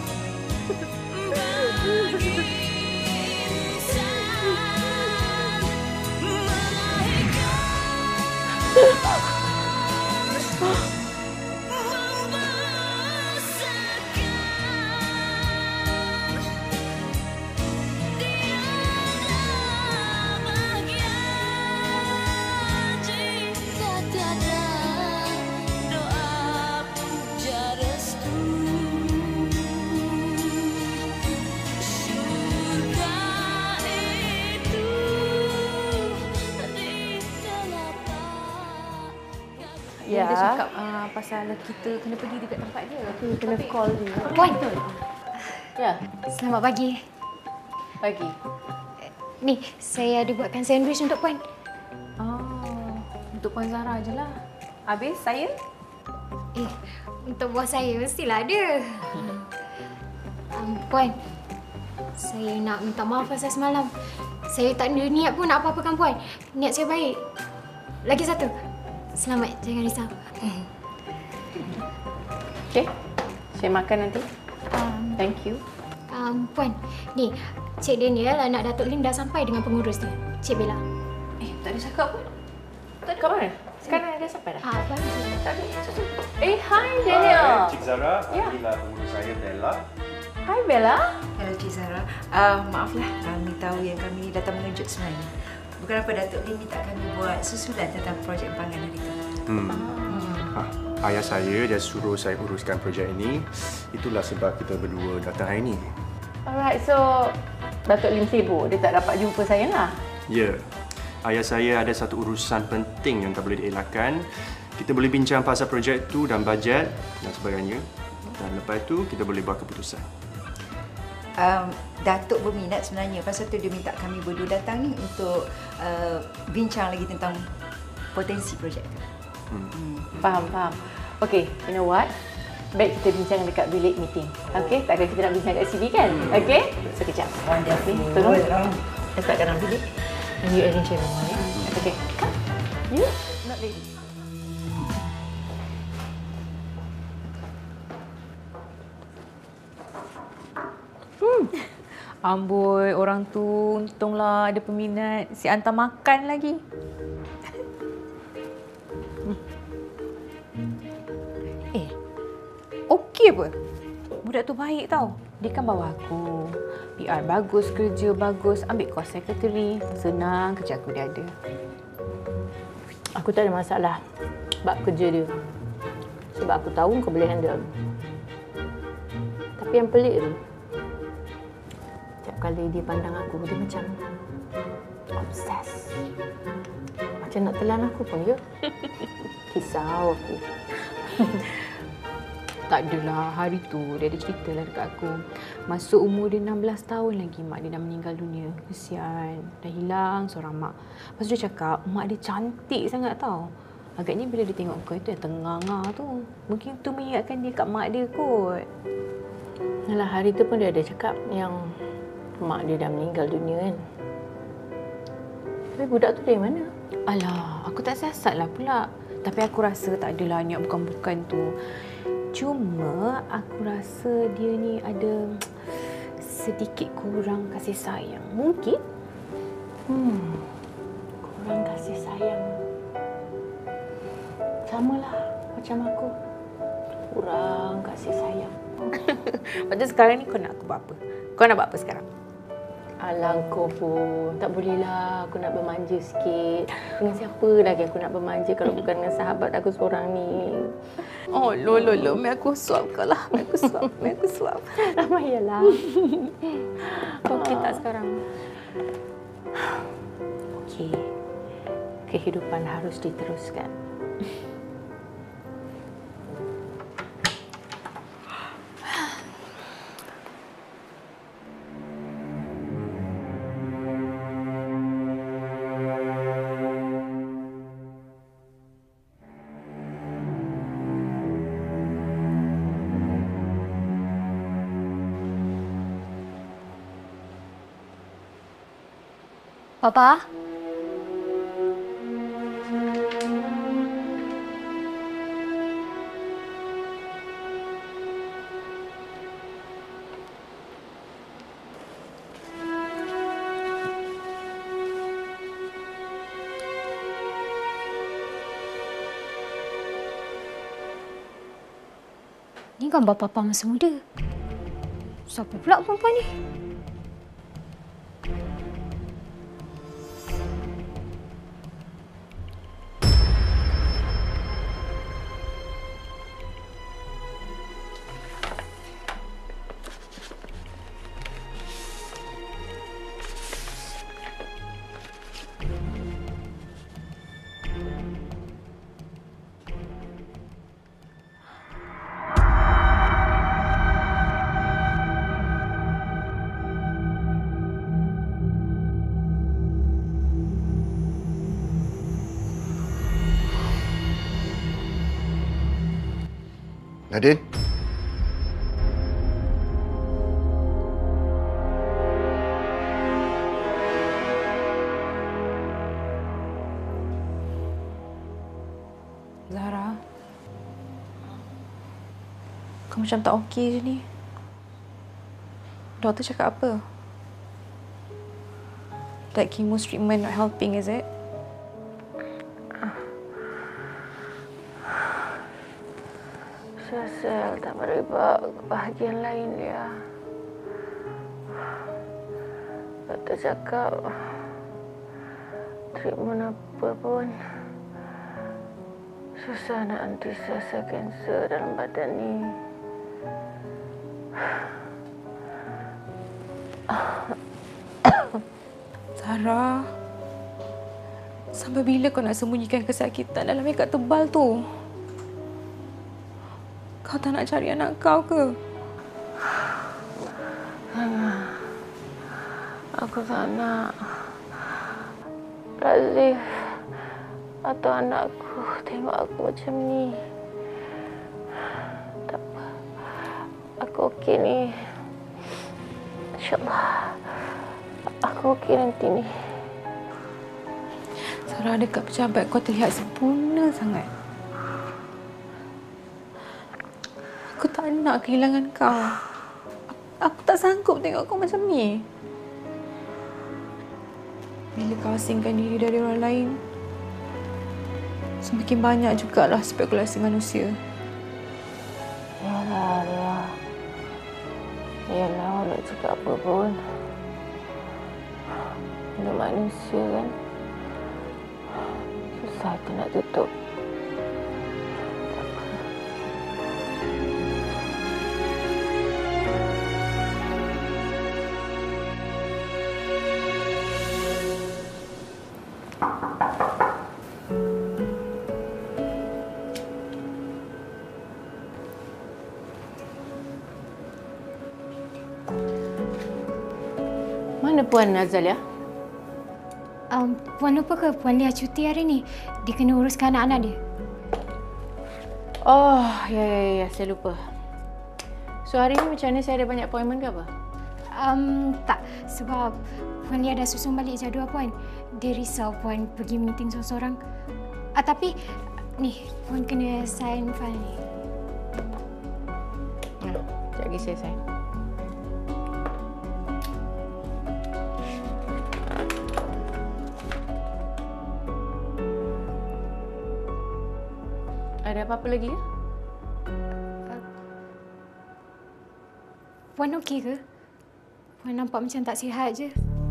Ya. Dia cakap pasal kita kena pergi dekat tempat dia. Kena call dia. Puan. Ya. Selamat pagi. Pagi. Ni, saya ada buatkan sandwich untuk Puan. Oh, untuk Puan Zara je lah. Habis saya? Untuk bos saya mestilah ada. Puan, saya nak minta maaf pasal semalam. Saya tak ada niat pun nak apa-apakan Puan. Niat saya baik. Lagi satu. Selamat, jangan risau. Okey. Saya makan nanti. Thank you. Puan, ni Cik Daniel, anak Datuk Lim dah sampai dengan pengurus dia. Cik Bella. Tak ada cakap pun. Tak ada kat mana? Sekarang dah sampai dah? Puan. Tak ada. Hi Daniel. Cik Zara, inilah pengurus saya, Bella. Hi Bella. Hello Cik Zara. Maaflah kami tahu yang kami datang mengejut sebenarnya. Bukan apa Datuk Lim minta kami buat susulan tentang projek empangan hari itu. Ayah saya dia suruh saya uruskan projek ini. Itulah sebab kita berdua datang hari ini. Alright, so Datuk Lim sibuk. Dia tak dapat jumpa saya lah. Ya. Ayah saya ada satu urusan penting yang tak boleh dielakkan. Kita boleh bincang pasal projek itu dan bajet dan sebagainya. Dan lepas itu kita boleh buat keputusan. Datuk berminat sebenarnya. Pasal tu dia minta kami berdua datang ni untuk bincang lagi tentang potensi projek tu. Faham. Okay, you know what? Baik kita bincang dekat bilik meeting. Okay, takkan kita nak bincang kat sini kan? Okay? Sekejap. Wonderful. Tolong. Letak dalam bilik. And you arrange everyone, ya? Okay, come. You? Not ready. Amboi, orang tu untunglah ada peminat. Si hantar makan lagi. Okey apa? Budak tu baik tau. Dia kan bawa aku. PR bagus, kerja bagus, ambil kos secretary. Senang kerja aku dia ada. Aku tak ada masalah bab kerja dia. Sebab aku tahu kau boleh handle. Tapi yang pelik tu, setiap kali dia pandang aku, dia macam obses. Macam nak telan aku pun je. Kisau aku. Tak adalah, hari tu dia ada ceritalah dekat aku. Masuk umur dia 16 tahun lagi, mak dia dah meninggal dunia. Kesian, dah hilang seorang mak. Lepas tu dia cakap, mak dia cantik sangat tau. Agaknya bila dia tengok kau itu yang tengah-ngah tu. Mungkin tu mengingatkan dia kat mak dia kot. Alah, hari tu pun dia ada cakap yang mak dia dah meninggal dunia kan. Tapi budak tu dari mana? Alah, aku tak siasat lah pula. Tapi aku rasa tak adalah niat bukan-bukan tu. Cuma aku rasa dia ni ada sedikit kurang kasih sayang. Mungkin. Kurang kasih sayang. Samalah macam aku. Kurang kasih sayang. Lepas tu sekarang ni kau nak aku buat apa? Kau nak buat apa sekarang? Alah kau pun. Tak bolehlah aku nak bermanja sikit. Dengan siapa lagi aku nak bermanja kalau bukan dengan sahabat aku seorang ni. Oh, lo. Mai aku suap kau lah. Mai aku suap. Ramai yalah. Okey tak sekarang? Okey. Kehidupan harus diteruskan. Papa? Ni gambar Papa masa muda. Siapa pula perempuan ni? Nadine? Zahra. Kau macam tak okey je ni. Doktor cakap apa? That chemo treatment not helping, is it? Sel tak merebak ke bahagian lain dia. Doktor cakap treatment apa pun susah nak henti sel kanser dalam badan ni. Zahra, sampai bila kau nak sembunyikan kesakitan dalam ikat tebal tu? Kau tak nak cari anak kau ke? Aku tak nak Razif atau anakku tengok aku macam ni. Tak apa. Aku okey ni. InsyaAllah. Aku okey nanti ni. Zahra, dekat pejabat kau terlihat sempurna sangat. Aku tak nak kehilangan kau. Aku tak sanggup tengok kau macam ni. Bila kau asingkan diri dari orang lain, semakin banyak jugalah spekulasi manusia. Yalah, Ria. Yalah, walau cakap apa pun. Benda manusia kan. Susah tu nak tutup. Mana Puan Azalia? Puan lupa ke Puan Lia cuti hari ni? Dia kena uruskan anak-anak dia. Oh, ya, saya lupa. So hari ni macam mana, saya ada banyak appointment ke apa? Tak, sebab Puan Lia dah susun balik jadual Puan. Dia risau Puan pergi meeting seorang-seorang. Tapi ni, Puan kena sign file ni. Sekejap lagi saya sign. Ada apa-apa lagi ke? Puan okey ke? Puan nampak macam tak sihat je.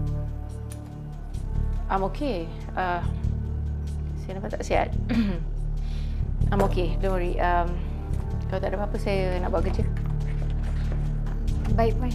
I'm okay. Saya nampak tak sihat. I'm okay, don't worry. Kalau tak ada apa-apa, saya nak buat kerja. Baik, Puan.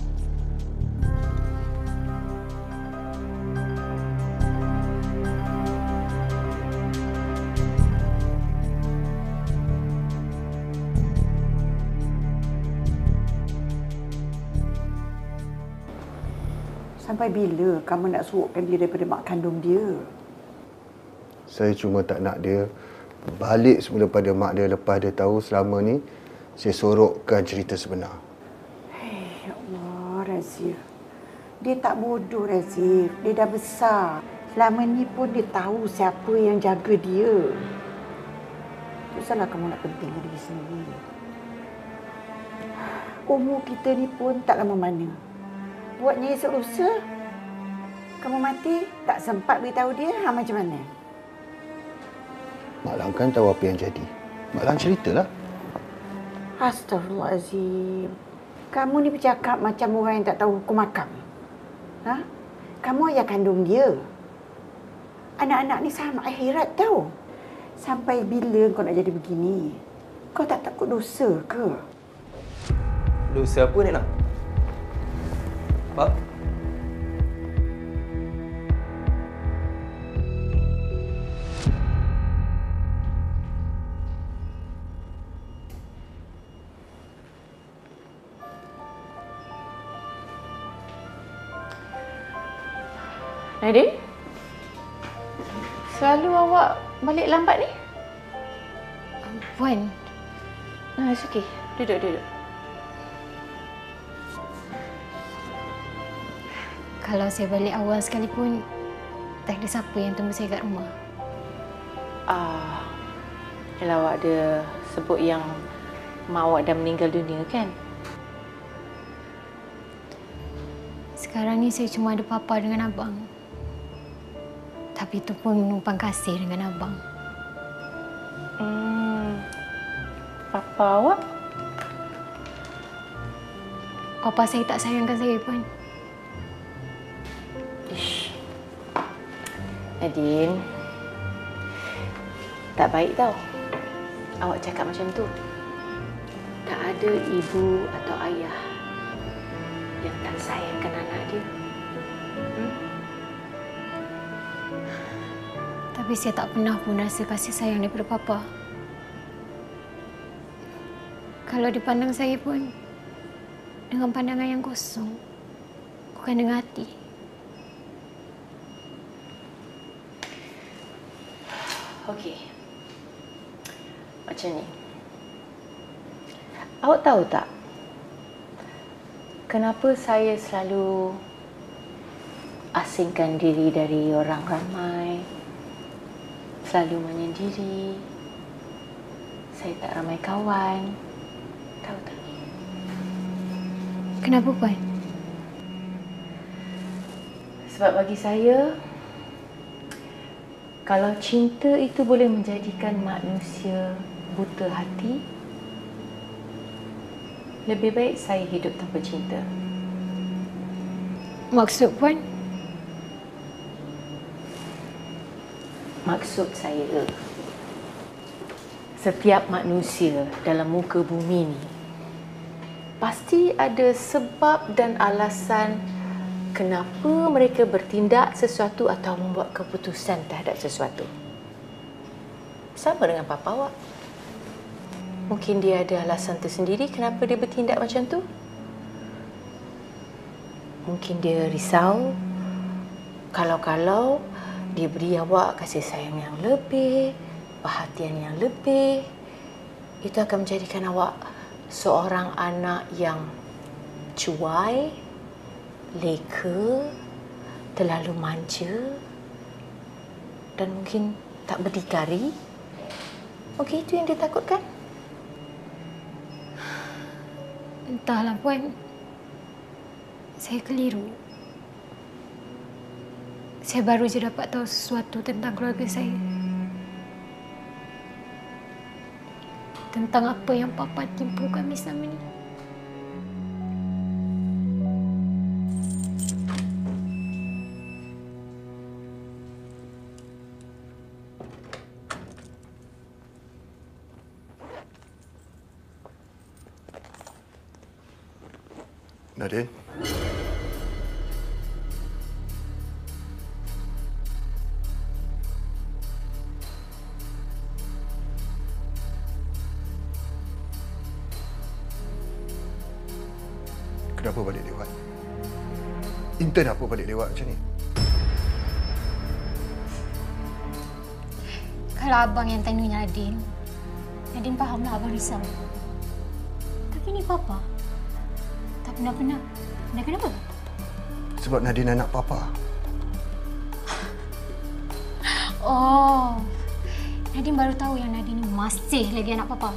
Sampai bila kamu nak suruhkan dia daripada mak kandung dia? Saya cuma tak nak dia balik semula pada mak dia lepas dia tahu selama ni saya sorokkan cerita sebenar. Ya Allah, Razif. Dia tak bodoh, Razif. Dia dah besar. Selama ni pun dia tahu siapa yang jaga dia. Tak usahlah kamu nak penting diri sendiri. Umur kita ni pun tak lama mana. Buatnya esok lusa, kamu mati, tak sempat beritahu dia, macam mana? Mak Lang kan tahu apa yang jadi. Mak Lang ceritalah. Astaghfirullahalazim. Kamu ni bercakap macam orang yang tak tahu hukum makam. Ha? Kamu ayah kandung dia. Anak-anak ni sama akhirat tau. Sampai bila kau nak jadi begini? Kau tak takut dosa ke? Dosa apa, Nek Lang? Pak? Nadine? Selalu awak balik lambat ni? Puan. It's okay. Duduk. Kalau saya balik awal sekalipun, tak ada siapa yang tunggu saya kat rumah. Yalah, awak ada sebut yang mak awak dah meninggal dunia kan? Sekarang ni saya cuma ada papa dengan abang. Tapi itu pun menumpang kasih dengan abang. Papa awak? Papa saya tak sayangkan saya pun. Nadine, tak baik tau awak cakap macam tu. Tak ada ibu atau ayah yang tak sayangkan anak dia. Tapi saya tak pernah pun rasa kasih sayang daripada papa. Kalau dipandang saya pun dengan pandangan yang kosong, bukan dengan hati. Okey. Macam ni. Awak tahu tak kenapa saya selalu asingkan diri dari orang ramai, selalu menyendiri, saya tak ramai kawan? Tahu tak? Kenapa, Puan? Sebab bagi saya, kalau cinta itu boleh menjadikan manusia buta hati, lebih baik saya hidup tanpa cinta. Maksud Puan? Maksud saya, setiap manusia dalam muka bumi ni pasti ada sebab dan alasan kenapa mereka bertindak sesuatu atau membuat keputusan terhadap sesuatu. Sama dengan papa awak. Mungkin dia ada alasan tersendiri kenapa dia bertindak macam tu. Mungkin dia risau kalau dia beri awak kasih sayang yang lebih, perhatian yang lebih, itu akan menjadikan awak seorang anak yang cuai, leka, terlalu manja dan mungkin tak berdikari. Okey, itu yang dia takutkan. Entahlah, Puan. Saya keliru. Saya baru je dapat tahu sesuatu tentang keluarga saya. Tentang apa yang Papa tipu kami selama ni. Nadine. Kenapa balik lewat? Intern apa balik lewat macam ni? Kalau abang yang tanya Nadine, Nadine fahamlah abang risau. Tapi ni Papa. Tak pernah. Kenapa? Sebab Nadine anak Papa. Oh, Nadine baru tahu yang Nadine ni masih lagi anak Papa.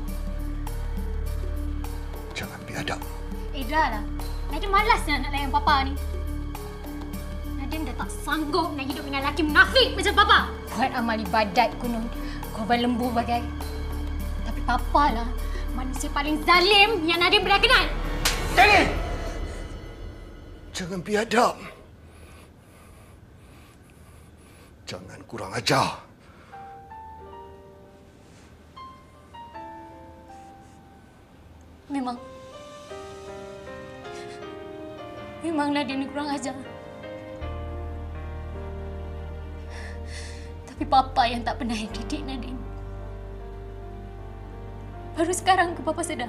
Jangan biadab. Dah lah. Nadine malas nak layan Papa ni. Nadine dah tak sanggup nak hidup dengan lelaki munafik macam Papa. Buat amal ibadat konon, korban lembu bagai. Tapi Papa lah manusia paling zalim yang Nadine pernah kenal. Jangan biadab. Jangan kurang ajar. Memang Nadine ni kurang ajar. Tapi Papa yang tak pernah didik Nadine. Baru sekarang ke Papa sedar.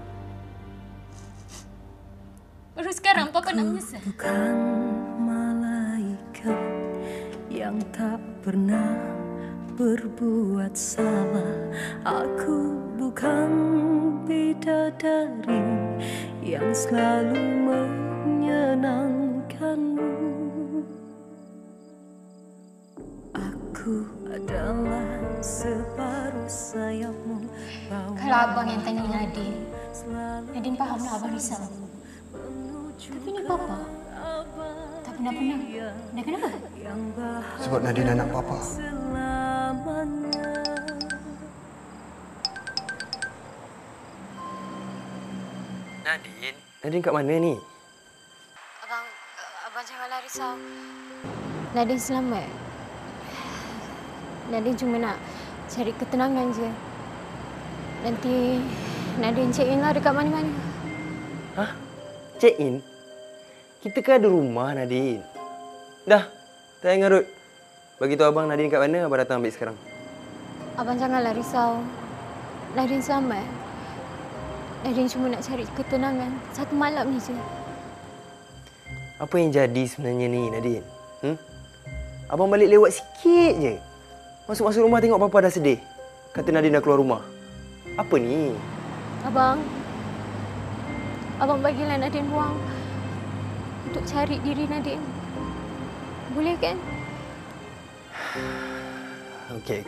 Baru sekarang Papa nak menyesal. Bukan malaikat yang tak pernah berbuat salah. Aku bukan bidadari yang selalu menyenangkanmu. Aku adalah separuh sayapmu. Kalau abang yang tanya Nadine, Nadine fahamlah abang risau. Tapi ni Papa. Tak pernah. Kenapa? Sebab Nadine anak Papa. Nadine kat mana ni? Abang janganlah risau. Nadine selamat. Nadine cuma nak cari ketenangan je. Nanti Nadine check in lah dekat mana-mana. Hah? Check in? Kita kan ada rumah, Nadine. Dah, tak payah ngarut. Bagi tahu abang Nadine kat mana, abang datang ambil sekarang. Abang janganlah risau. Nadine selamat. Nadine cuma nak cari ketenangan. Satu malam ni je. Apa yang jadi sebenarnya ni, Nadine? Abang balik lewat sikit je. Masuk-masuk rumah tengok Papa dah sedih. Kata Nadine dah keluar rumah. Apa ni? Abang bagilah Nadine ruang untuk cari diri Nadine. Boleh kan? Okey.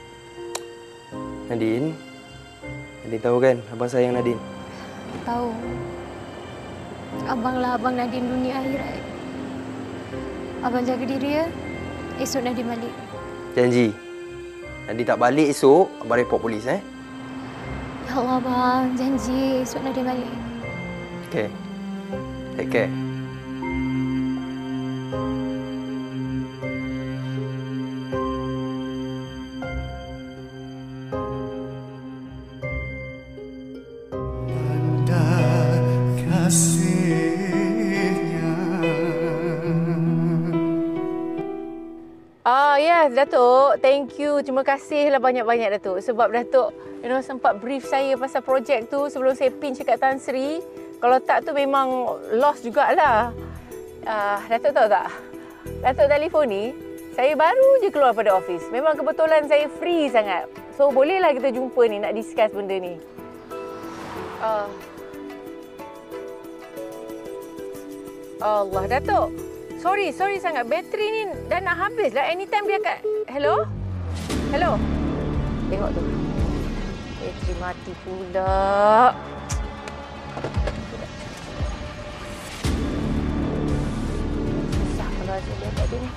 Nadine tahu kan abang sayang Nadine? Tahu. Abanglah abang Nadine dunia akhirat. Abang jaga diri ya. Esok Nadine balik. Janji. Nadine tak balik esok, abang report polis Ya Allah bang, janji esok Nadine balik. Okey. Take care. Yes, Datuk. Thank you. Terima kasihlah banyak-banyak, Datuk. Sebab Datuk sempat brief saya pasal projek tu sebelum saya pinch kat Tan Sri. Kalau tak tu memang lost jugalah. Datuk tahu tak? Datuk telefon ni, saya baru je keluar pada office. Memang kebetulan saya free sangat. So, bolehlah kita jumpa ni nak discuss benda ni. Allah, Datuk. Sorry sangat. Bateri ni dah nak habis lah. Anytime dia kat... Hello? Tengok tu. Bateri mati pula. Susah kalau saya lihat tadi ni.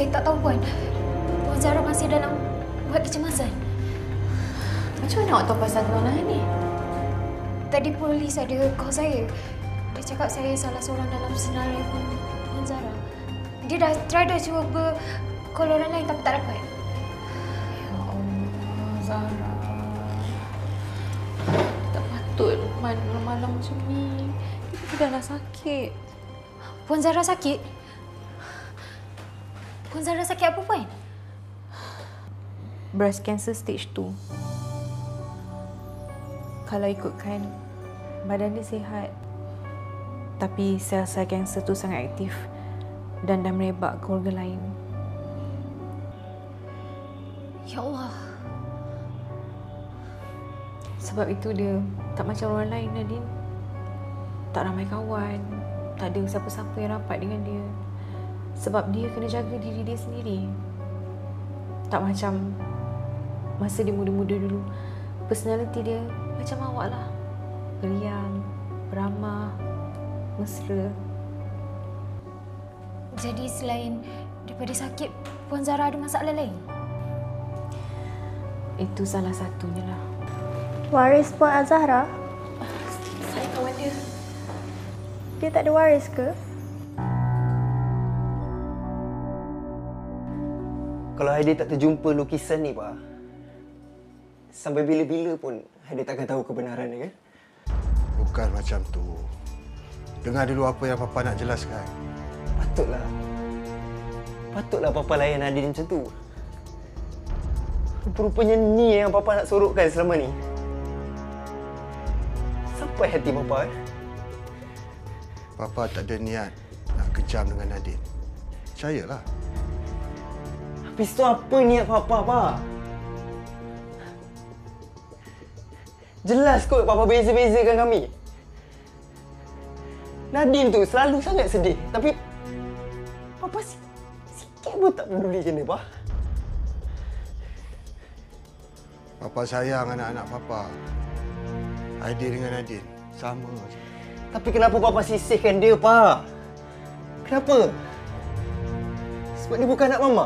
Saya tak tahu Puan. Puan Zara masih dalam buat kecemasan. Macam mana awak tahu pasal Tuan Lain ni? Tadi polis ada call saya. Dia cakap saya salah seorang dalam senarai Puan Zara. Dia dah cuba call orang lain tapi tak dapat. Ya Allah, Zara. Tak patut malam-malam macam ni. Dia dah sakit. Puan Zara sakit? Puan Zara sakit apa, Puan? Breast cancer stage 2. Kalau ikutkan, badan dia sihat. Tapi sel-sel kanser tu sangat aktif dan dah merebak ke organ lain. Ya Allah. Sebab itu dia tak macam orang lain, Nadine. Tak ramai kawan, tak ada siapa-siapa yang rapat dengan dia. Sebab dia kena jaga diri dia sendiri. Tak macam masa dia muda-muda dulu. Personality dia macam awak lah. Periang, beramah, mesra. Jadi selain daripada sakit, Puan Zara ada masalah lain? Itu salah satunya lah. Waris Puan Azahra? Saya kawan dia. Dia tak ada waris ke? Kalau Haidee tak terjumpa lukisan ni, Pak, sampai bila-bila pun Haidee takkan tahu kebenaran dia, kan? Bukan macam tu. Dengar dulu apa yang Papa nak jelaskan. Patutlah Papa layan Nadine macam tu. Rupanya ni yang Papa nak sorokkan selama ni. Sampai hati Papa, Papa tak ada niat nak kejam dengan Nadine. Percayalah. Habis tu apa niat Papa, Pak? Jelas kot Papa beza-bezakan kami. Nadine tu selalu sangat sedih. Tapi Papa sikit pun tak peduli macam ni, Pak. Papa sayang anak-anak Papa. Haidee dengan Nadine sama je. Tapi kenapa Papa sisihkan dia, Pak? Kenapa? Sebab dia bukan anak Mama.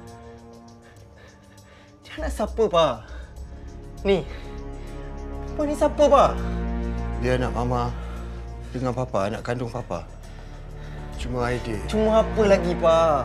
Dia anak siapa, Pak? Ni, Papa ni siapa, Pak? Dia anak Mama dengan Papa, anak kandung Papa. Cuma Haidee. Cuma apa lagi, Pak?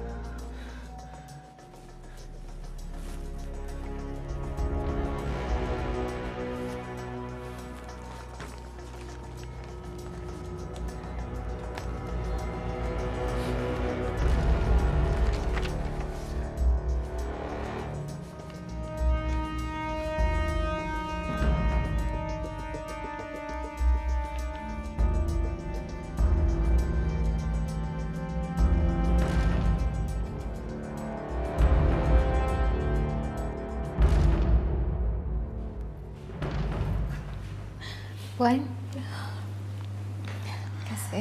Puan? Terima kasih.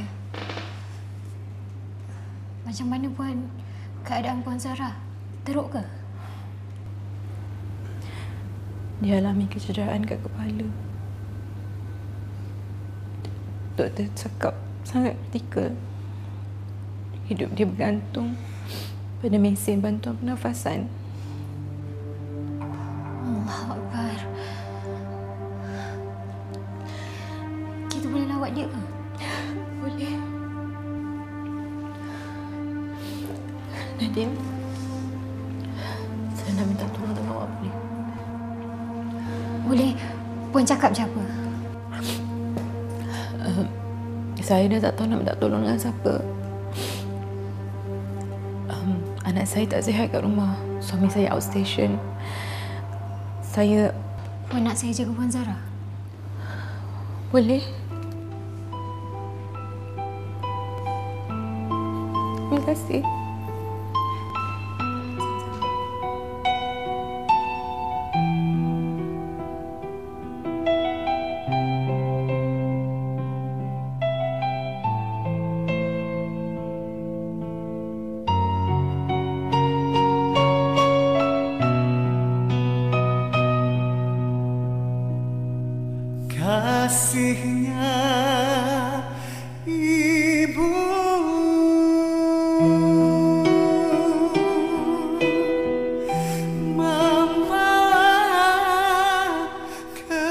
Macam mana Puan keadaan Puan Zara? Teruk ke? Dia alami kecederaan kat kepala. Doktor cakap sangat kritikal. Hidup dia bergantung pada mesin bantuan pernafasan. Allahu Akbar. Kita boleh lawat dia ke? Boleh. Nadine, saya nak minta tolong dengan awak, boleh? Boleh. Puan cakap je apa? Saya dah tak tahu nak minta tolong dengan siapa. Anak saya tak sihat kat rumah. Suami saya outstation. Puan nak saya jaga Puan Zara? Boleh. Terima kasih. Kasihnya ibu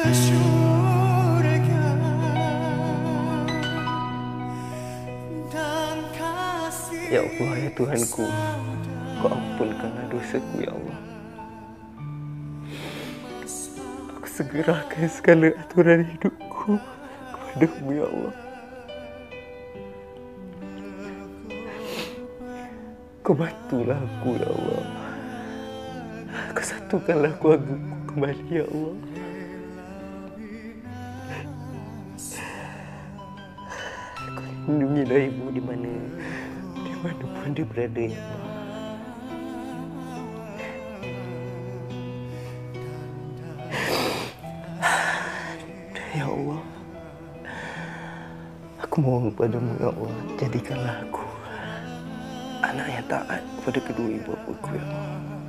Ya Allah, ya Tuhanku, Kau ampunkanlah dosaku, ya Allah. Aku segerakan segala aturan hidupku kepadamu, ya Allah. Kau bantulah aku, ya Allah. Kau satukanlah keluargaku kembali, ya Allah. Kau lindungilah ibu di mana pun dia berada, ya Allah. Ya Allah, aku mohon padamu, ya Allah, jadikanlah aku anak yang taat kepada kedua ibu bapaku, ya Allah.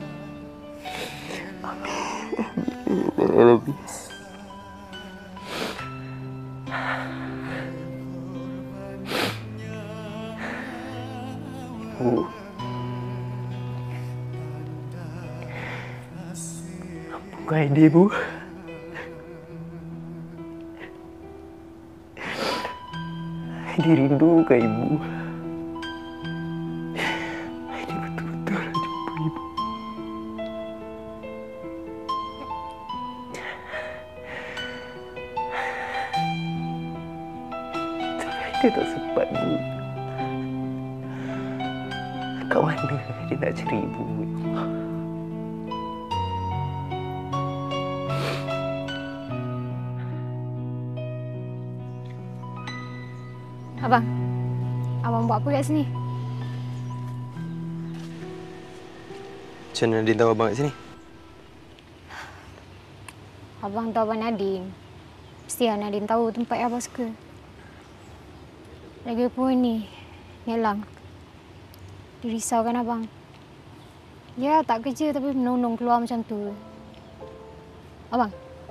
Amin. Ibu, ampunkan Aidil, Ibu. Aidil rindu ke Ibu. Aidil betul-betul nak jumpa Ibu. Tapi Aidil tak sempat, Bu. Kat mana dia nak cari Ibu? Abang buat apa kat sini? Macam mana Nadine tahu abang kat sini? Abang tahu Abang Nadine. Mestilah Nadine tahu tempat yang abang suka. Lagipun ni, Nelang. Dia risaukan abang. Ya, tak kerja tapi menonong keluar macam tu. Abang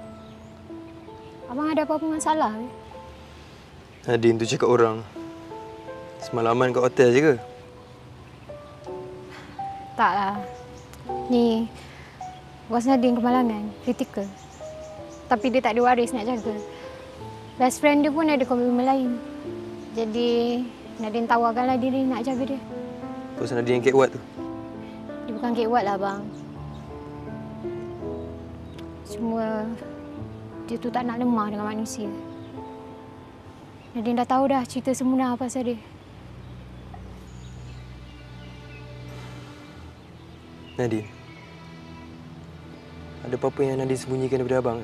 ada apa-apa masalah ke? Nadine tu cakap orang. Semalaman kat hotel je ke? Taklah. Ni, bos Nadine kemalangan, kritikal. Tapi dia tak ada waris nak jaga. Best friend dia pun ada komitmen lain. Jadi, Nadine tawarkanlah diri nak jaga dia. Bos Nadine yang kek-wat tu? Dia bukan kek-wat lah, bang. Cuma, dia tu tak nak lemah dengan manusia. Nadine dah tahu dah cerita semudah pasal dia. Nadine, ada apa-apa yang Nadine sembunyikan daripada abang?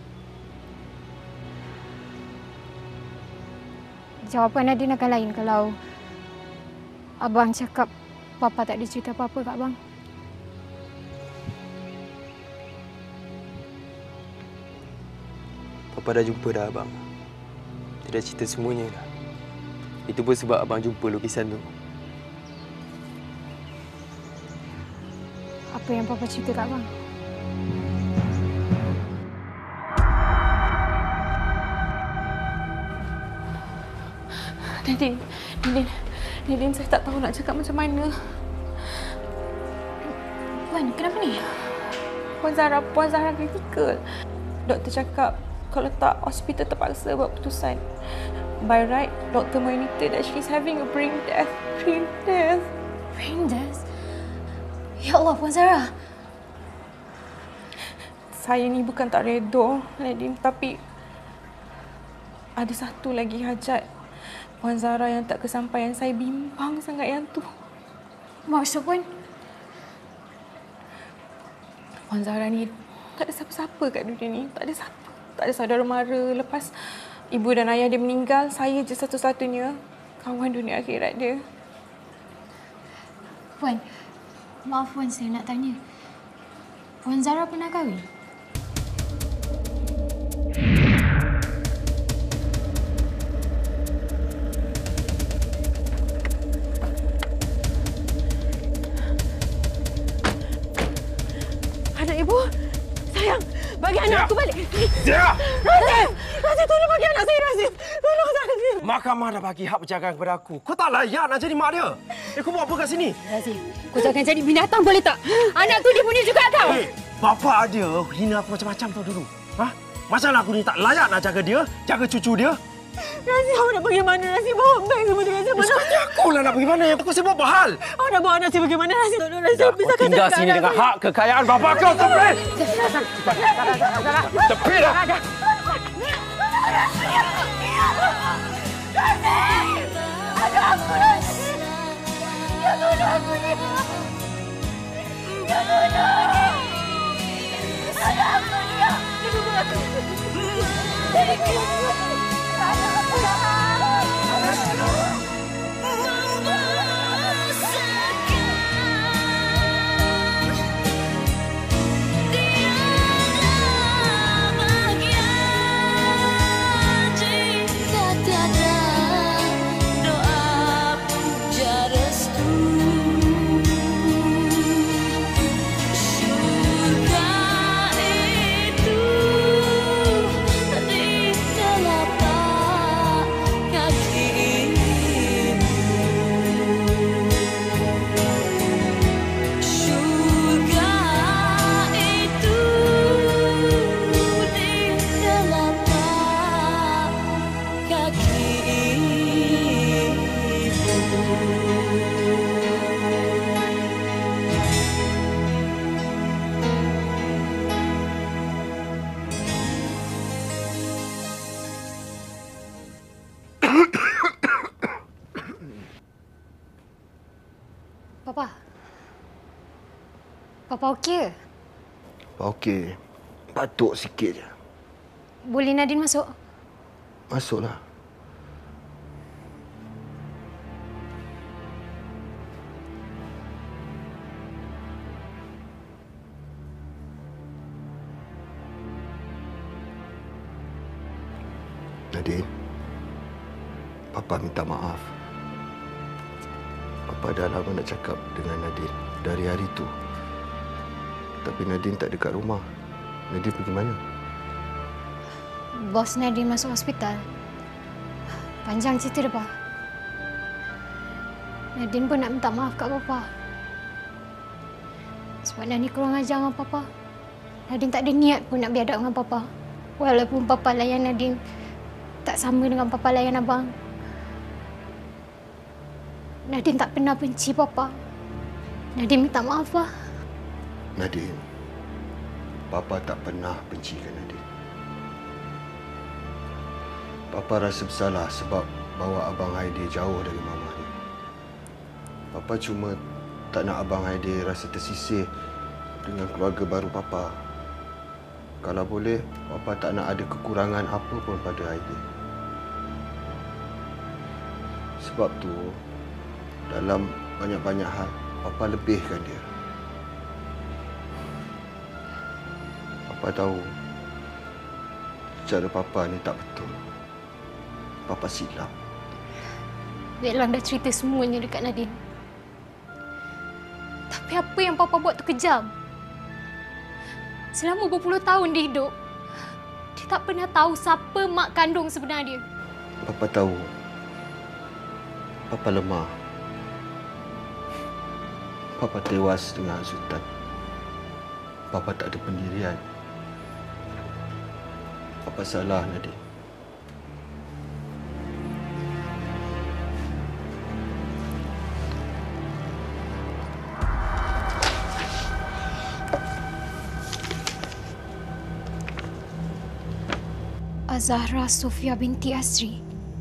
Jawapan Nadine akan lain kalau abang cakap Papa tak ada cerita apa-apa kat abang. Papa dah jumpa dah abang. Dia dah cerita semuanya dah. Itu pun sebab abang jumpa lukisan tu. Apa yang Papa cerita kat abang? Nadine, saya tak tahu nak cakap macam mana. Puan, kenapa ni? Puan Zahra kritikal. Doktor cakap kalau tak, hospital terpaksa buat keputusan. By right, doktor monitor that she's having a brain death. Brain death? Ya Allah, Puan Zahra. Saya ni bukan tak redha, Nadine, tapi ada satu lagi hajat Puan Zahra yang tak kesampaian. Saya bimbang sangat yang tu. Maksud Puan? Puan Zahra ni tak ada siapa-siapa kat dunia ni. Tak ada siapa. Tak ada saudara mara. Lepas ibu dan ayah dia meninggal, saya je satu-satunya kawan dunia akhirat dia. Puan, maaf Puan, saya nak tanya. Puan Zahra pernah kahwin? Anak ibu, sayang, bagi anak aku balik. Zia! Razif, tolong bagi anak saya, Razif. Tolong, Razif. Mahkamah dah bagi hak penjagaan kepada aku. Kau tak layak nak jadi mak dia. Kau buat apa kat sini? Razif, kau jangan jadi binatang boleh tak? Anak tu dia punya juga tau. Bapa dia hina aku macam-macam tau dulu. Ha? Masalah aku ni tak layak nak jaga dia, jaga cucu dia. Razif, awak nak pergi mana? Razif, bawa beg semua tu. Razif, mana? Sebenarnya aku lah nak pergi mana. Aku sibuk buat hal. Awak nak bawa Razif pergi mana? Razif, tolong Razif. Kau tinggal sini dengan hak kekayaan bapa kau, Tepi! Tepi dah! Ada aku, Razif! Jangan bunuh aku ni! Jangan bunuh ni! Ada aku ni! Jangan bunuh aku! Papa. Papa okey ke? Okey. Batuk sikit je. Boleh Nadine masuk? Masuklah. Nadine, Papa minta maaf. Papa dah lama nak cakap dengan Nadine dari hari tu. Tapi Nadine tak dekat rumah. Nadine pergi mana? Bos Nadine masuk hospital. Panjang cerita dia, Pak. Nadine pun nak minta maaf kat Papa. Sebab Nadine kurang ajar dengan Papa. Nadine tak ada niat pun nak biadab dengan Papa. Walaupun Papa layan Nadine tak sama dengan Papa layan Abang. Nadine tak pernah benci Papa. Nadine minta maaf, Pak. Nadine, Papa tak pernah bencikan Nadine. Papa rasa bersalah sebab bawa Abang Haidir jauh dari Mama dia. Papa cuma tak nak Abang Haidir rasa tersisih dengan keluarga baru Papa. Kalau boleh, Papa tak nak ada kekurangan apa pun pada Haidir. Sebab tu, dalam banyak-banyak hal, Papa lebihkan dia. Papa tahu cara Papa ni tak betul. Papa silap. Dek Lang dah cerita semuanya dekat Nadine. Tapi apa yang Papa buat tu kejam. Selama berpuluh tahun dia hidup, dia tak pernah tahu siapa mak kandung sebenar dia. Papa tahu. Papa lemah. Papa tewas dengan hasutan. Papa tak ada pendirian. Papa salah, Nadine. Azahra Sofia binti Asri.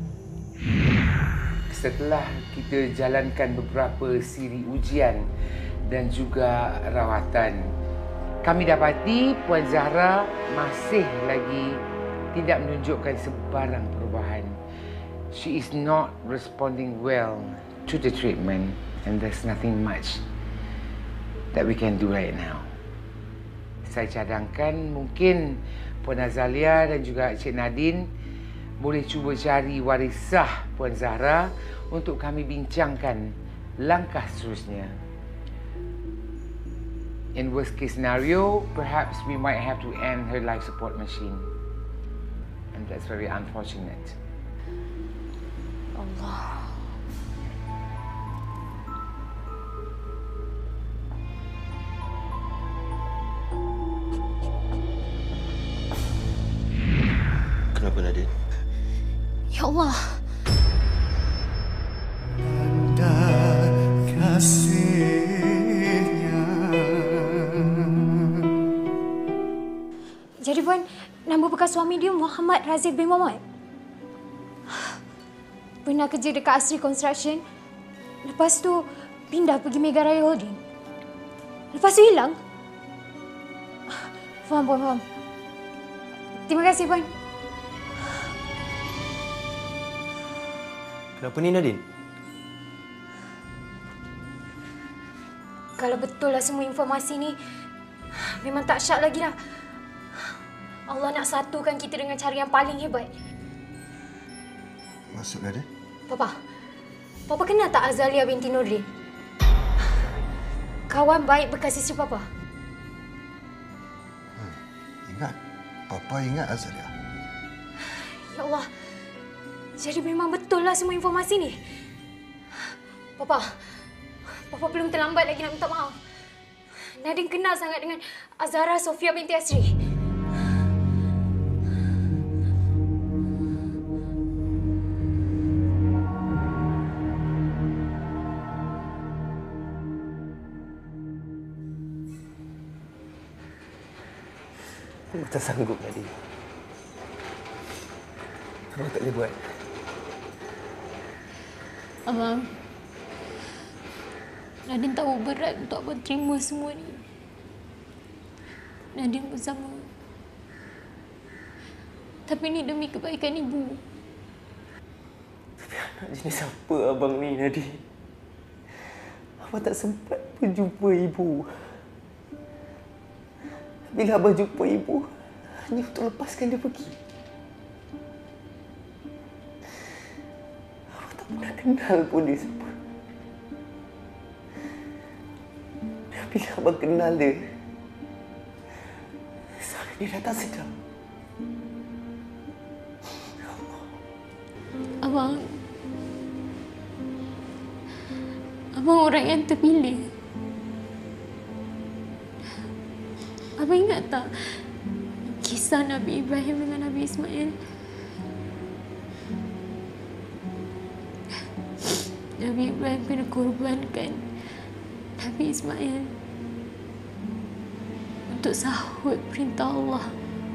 Setelah kita jalankan beberapa siri ujian dan juga rawatan, kami dapati Puan Zahra masih lagi tidak menunjukkan sebarang perubahan. She is not responding well to the treatment and there's nothing much that we can do right now. Saya cadangkan mungkin Puan Azalia dan juga Cik Nadine boleh cuba cari warisah Puan Zahra untuk kami bincangkan langkah seterusnya. In worst case scenario, perhaps we might have to end her life support machine. And that's very unfortunate. Allah. Kenapa, Nadine? Ya Allah. Jadi Puan, nama bekas suami dia Muhammad Razif bin Muhammad. Pernah kerja dekat Asri Construction. Lepas tu pindah pergi Mega Raya Holding. Lepas tu hilang. Faham, Puan, faham. Terima kasih, Puan. Kenapa ni, Nadine? Kalau betul lah semua informasi ni, memang tak syak lagi dah. Allah nak satukan kita dengan cara yang paling hebat. Maksudnya dia? Papa kenal tak Azalia binti Nurdin? Kawan baik bekas isteri Papa. Ingat. Papa ingat Azalia. Ya Allah. Jadi memang betul lah semua informasi ni. Papa belum terlambat lagi nak minta maaf. Nadine kenal sangat dengan Azhara Sofia binti Asri. Aku tak sanggup, Nadine. Aku tak boleh buat. Abang, Nadine tahu berat untuk abang terima semua ni. Nadine bersama. Tapi ni demi kebaikan ibu. Tapi anak jenis apa abang ni, Nadine? Abang tak sempat pun jumpa ibu. Bila abang jumpa ibu, hanya untuk lepaskan dia pergi. Abang tak pernah kenal pun dia siapa. Dan bila abang kenal dia, sekarang dia dah tak sedar. Abang orang yang terpilih. Abang ingat tak kisah Nabi Ibrahim dengan Nabi Ismail? Nabi Ibrahim kena korbankan Nabi Ismail untuk sahut perintah Allah.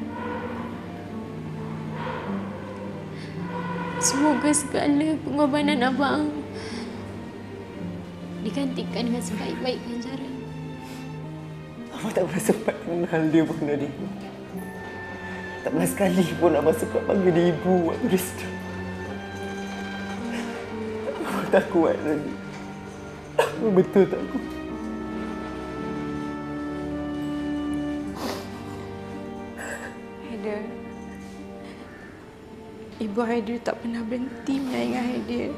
Semoga segala pengorbanan abang digantikan dengan sebaik-baik ganjaran. Abang tak pernah sempat kenal dia pun, Nadine. Tak pernah sekali pun abang sempat panggil dia ibu waktu dia sedar. Abang tak kuat, Nadine. Abang betul tak kuat. Haider, Ibu Haider tak pernah berhenti menyayangi Haider.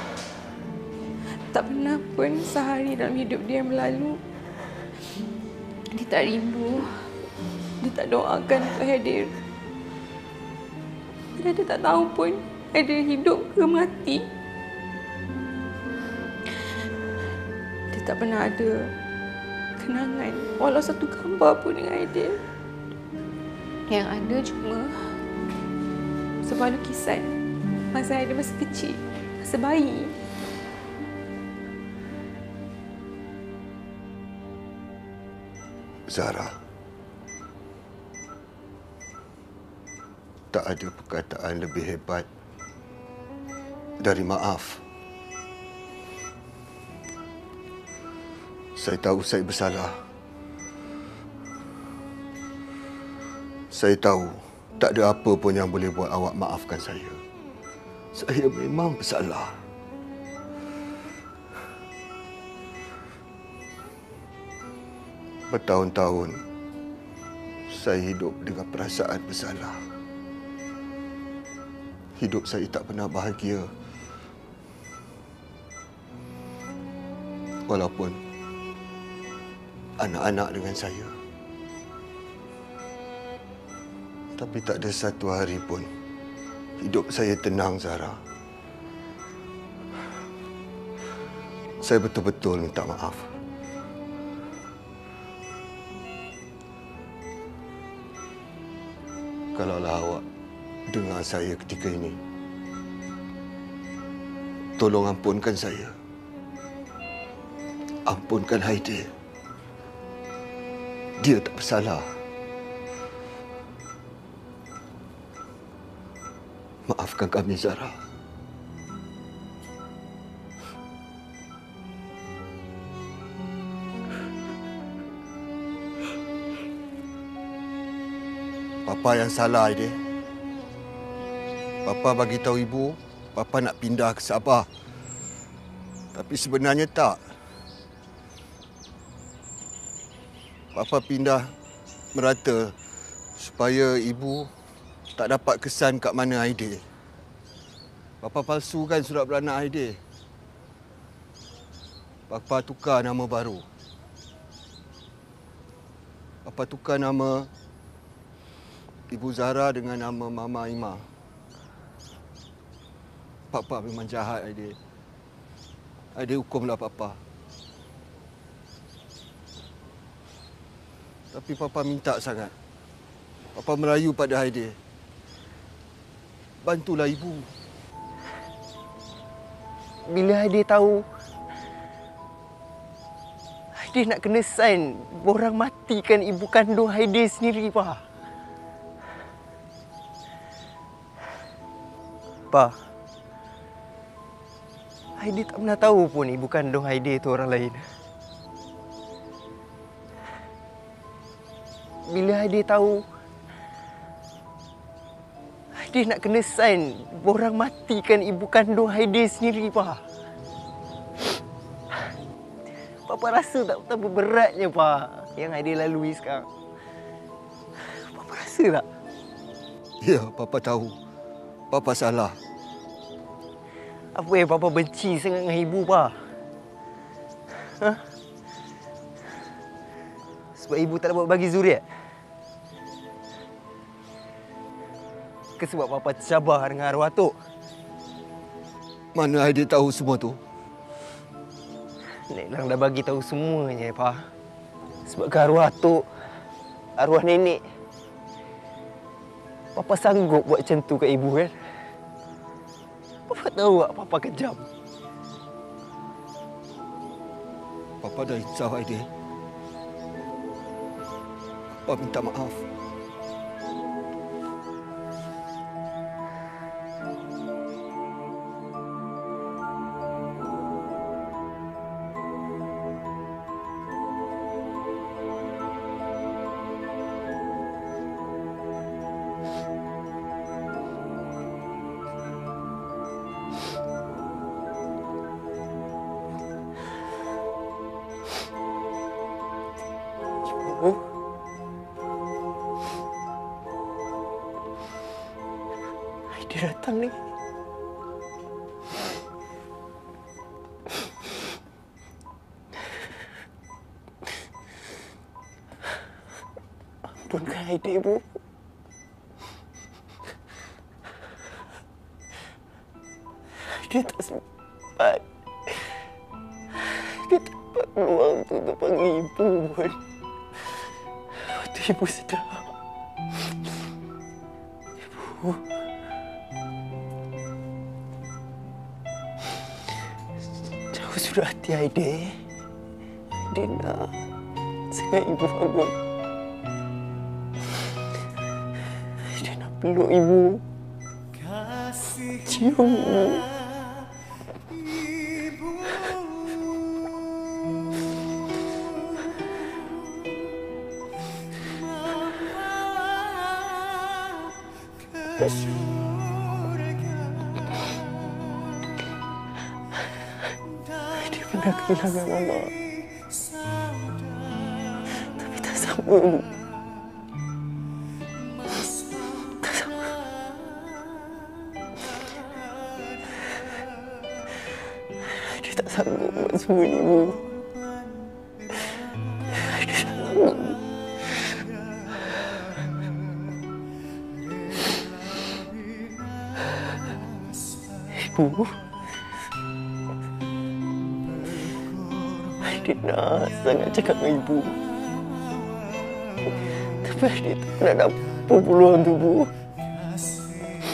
Tak pernah pun sehari dalam hidup dia yang berlalu dia tak rindu, dia tak doakan untuk Haider. Padahal dia tak tahu pun Haider hidup ke mati. Dia tak pernah ada kenangan walau satu gambar pun dengan Haider. Yang ada cuma sebuah lukisan masa Haider masih kecil, masa bayi. Zahra, tak ada perkataan lebih hebat dari maaf. Saya tahu saya bersalah. Saya tahu tak ada apa pun yang boleh buat awak maafkan saya. Saya memang bersalah. Bertahun-tahun saya hidup dengan perasaan bersalah. Hidup saya tak pernah bahagia. Walaupun anak-anak dengan saya. Tapi tak ada satu hari pun hidup saya tenang, Zahra. Saya betul-betul minta maaf. Kalaulah awak dengar saya ketika ini. Tolong ampunkan saya. Ampunkan Haidil. Dia tak bersalah. Maafkan kami, Zahra. Papa yang salah, Aidil. Papa bagi tahu ibu, Papa nak pindah ke Sabah. Tapi sebenarnya tak. Papa pindah merata supaya ibu tak dapat kesan kat mana Aidil. Papa palsukan surat beranak Aidil. Papa tukar nama baru. Papa tukar nama Ibu Zahra dengan nama Mama Ima. Papa memang jahat, Aidil. Aidil hukumlah Papa. Tapi Papa minta sangat. Papa merayu pada Aidil. Bantulah ibu. Bila Aidil tahu, Aidil nak kena sign borang matikan ibu kandung Aidil sendiri, Pa. Pa, Aidil tak pernah tahu pun ibu kandung Aidil itu orang lain. Bila Aidil tahu, Aidil nak kena sign borang matikan ibu kandung Aidil sendiri, Pa. Papa rasa tak betapa beratnya, Pa, yang Aidil lalui sekarang. Papa rasa tak? Ya, Papa tahu. Papa salah. Apa yang Papa benci sangat dengan ibu, Pa? Ha? Sebab ibu tak dapat bagi zuriat? Ke sebab Papa tercabar dengan arwah Atuk? Mana Aidil tahu semua tu? Nek Lang dah bagi tahu semuanya, Pa. Sebab ke arwah Atuk, arwah nenek, Papa sanggup buat macam tu kat ibu, kan? Papa tahu tak Papa kejam? Papa dah insaf, Aidil. Papa minta maaf. Dia datang ni. Ampunkan Aidil, Bu. Dia tak sempat. Dia tak dapat peluang untuk panggil ibu pun. Waktu ibu sedar. Ibu. Jauh sudah hati Aidil. Aidil nak sangat ibu bangun. Aidil nak peluk ibu. Cium ibu. Dia pernah kehilangan mama, tapi tak sambung. Tak sambung. Dia tak sanggup buat semua ni, Bu. Dia tak sanggup. Ibu, Aidil nak sangat cakap dengan ibu. Tapi Aidil tak pernah dapat peluang tu, Bu.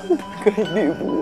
Haidir, Bu.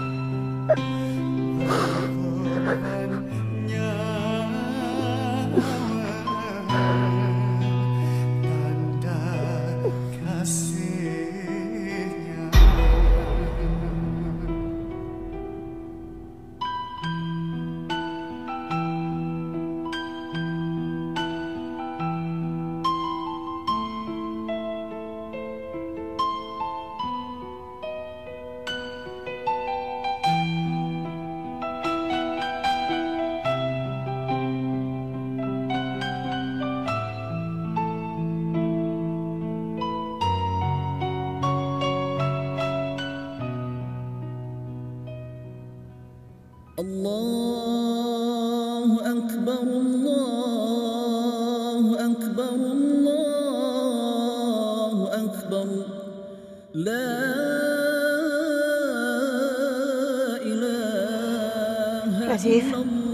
Allahu Akbar, Allahu Akbar, Allahu Akbar. La ilaha Razif,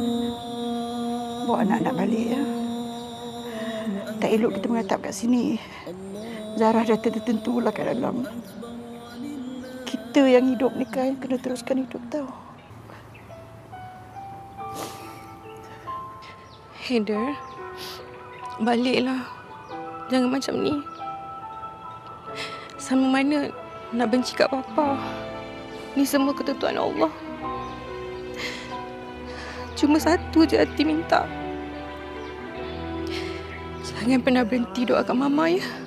bawa anak-anak balik ya. Tak elok kita mengatap kat sini. Zarah dah tertentulah kat dalam. Kita yang hidup ni kan kena teruskan hidup tau. Haider, baliklah. Jangan macam ni. Sama mana nak benci kat Papa. Ni semua ketentuan Allah. Cuma satu je hati minta. Jangan pernah berhenti doakan Mama ya.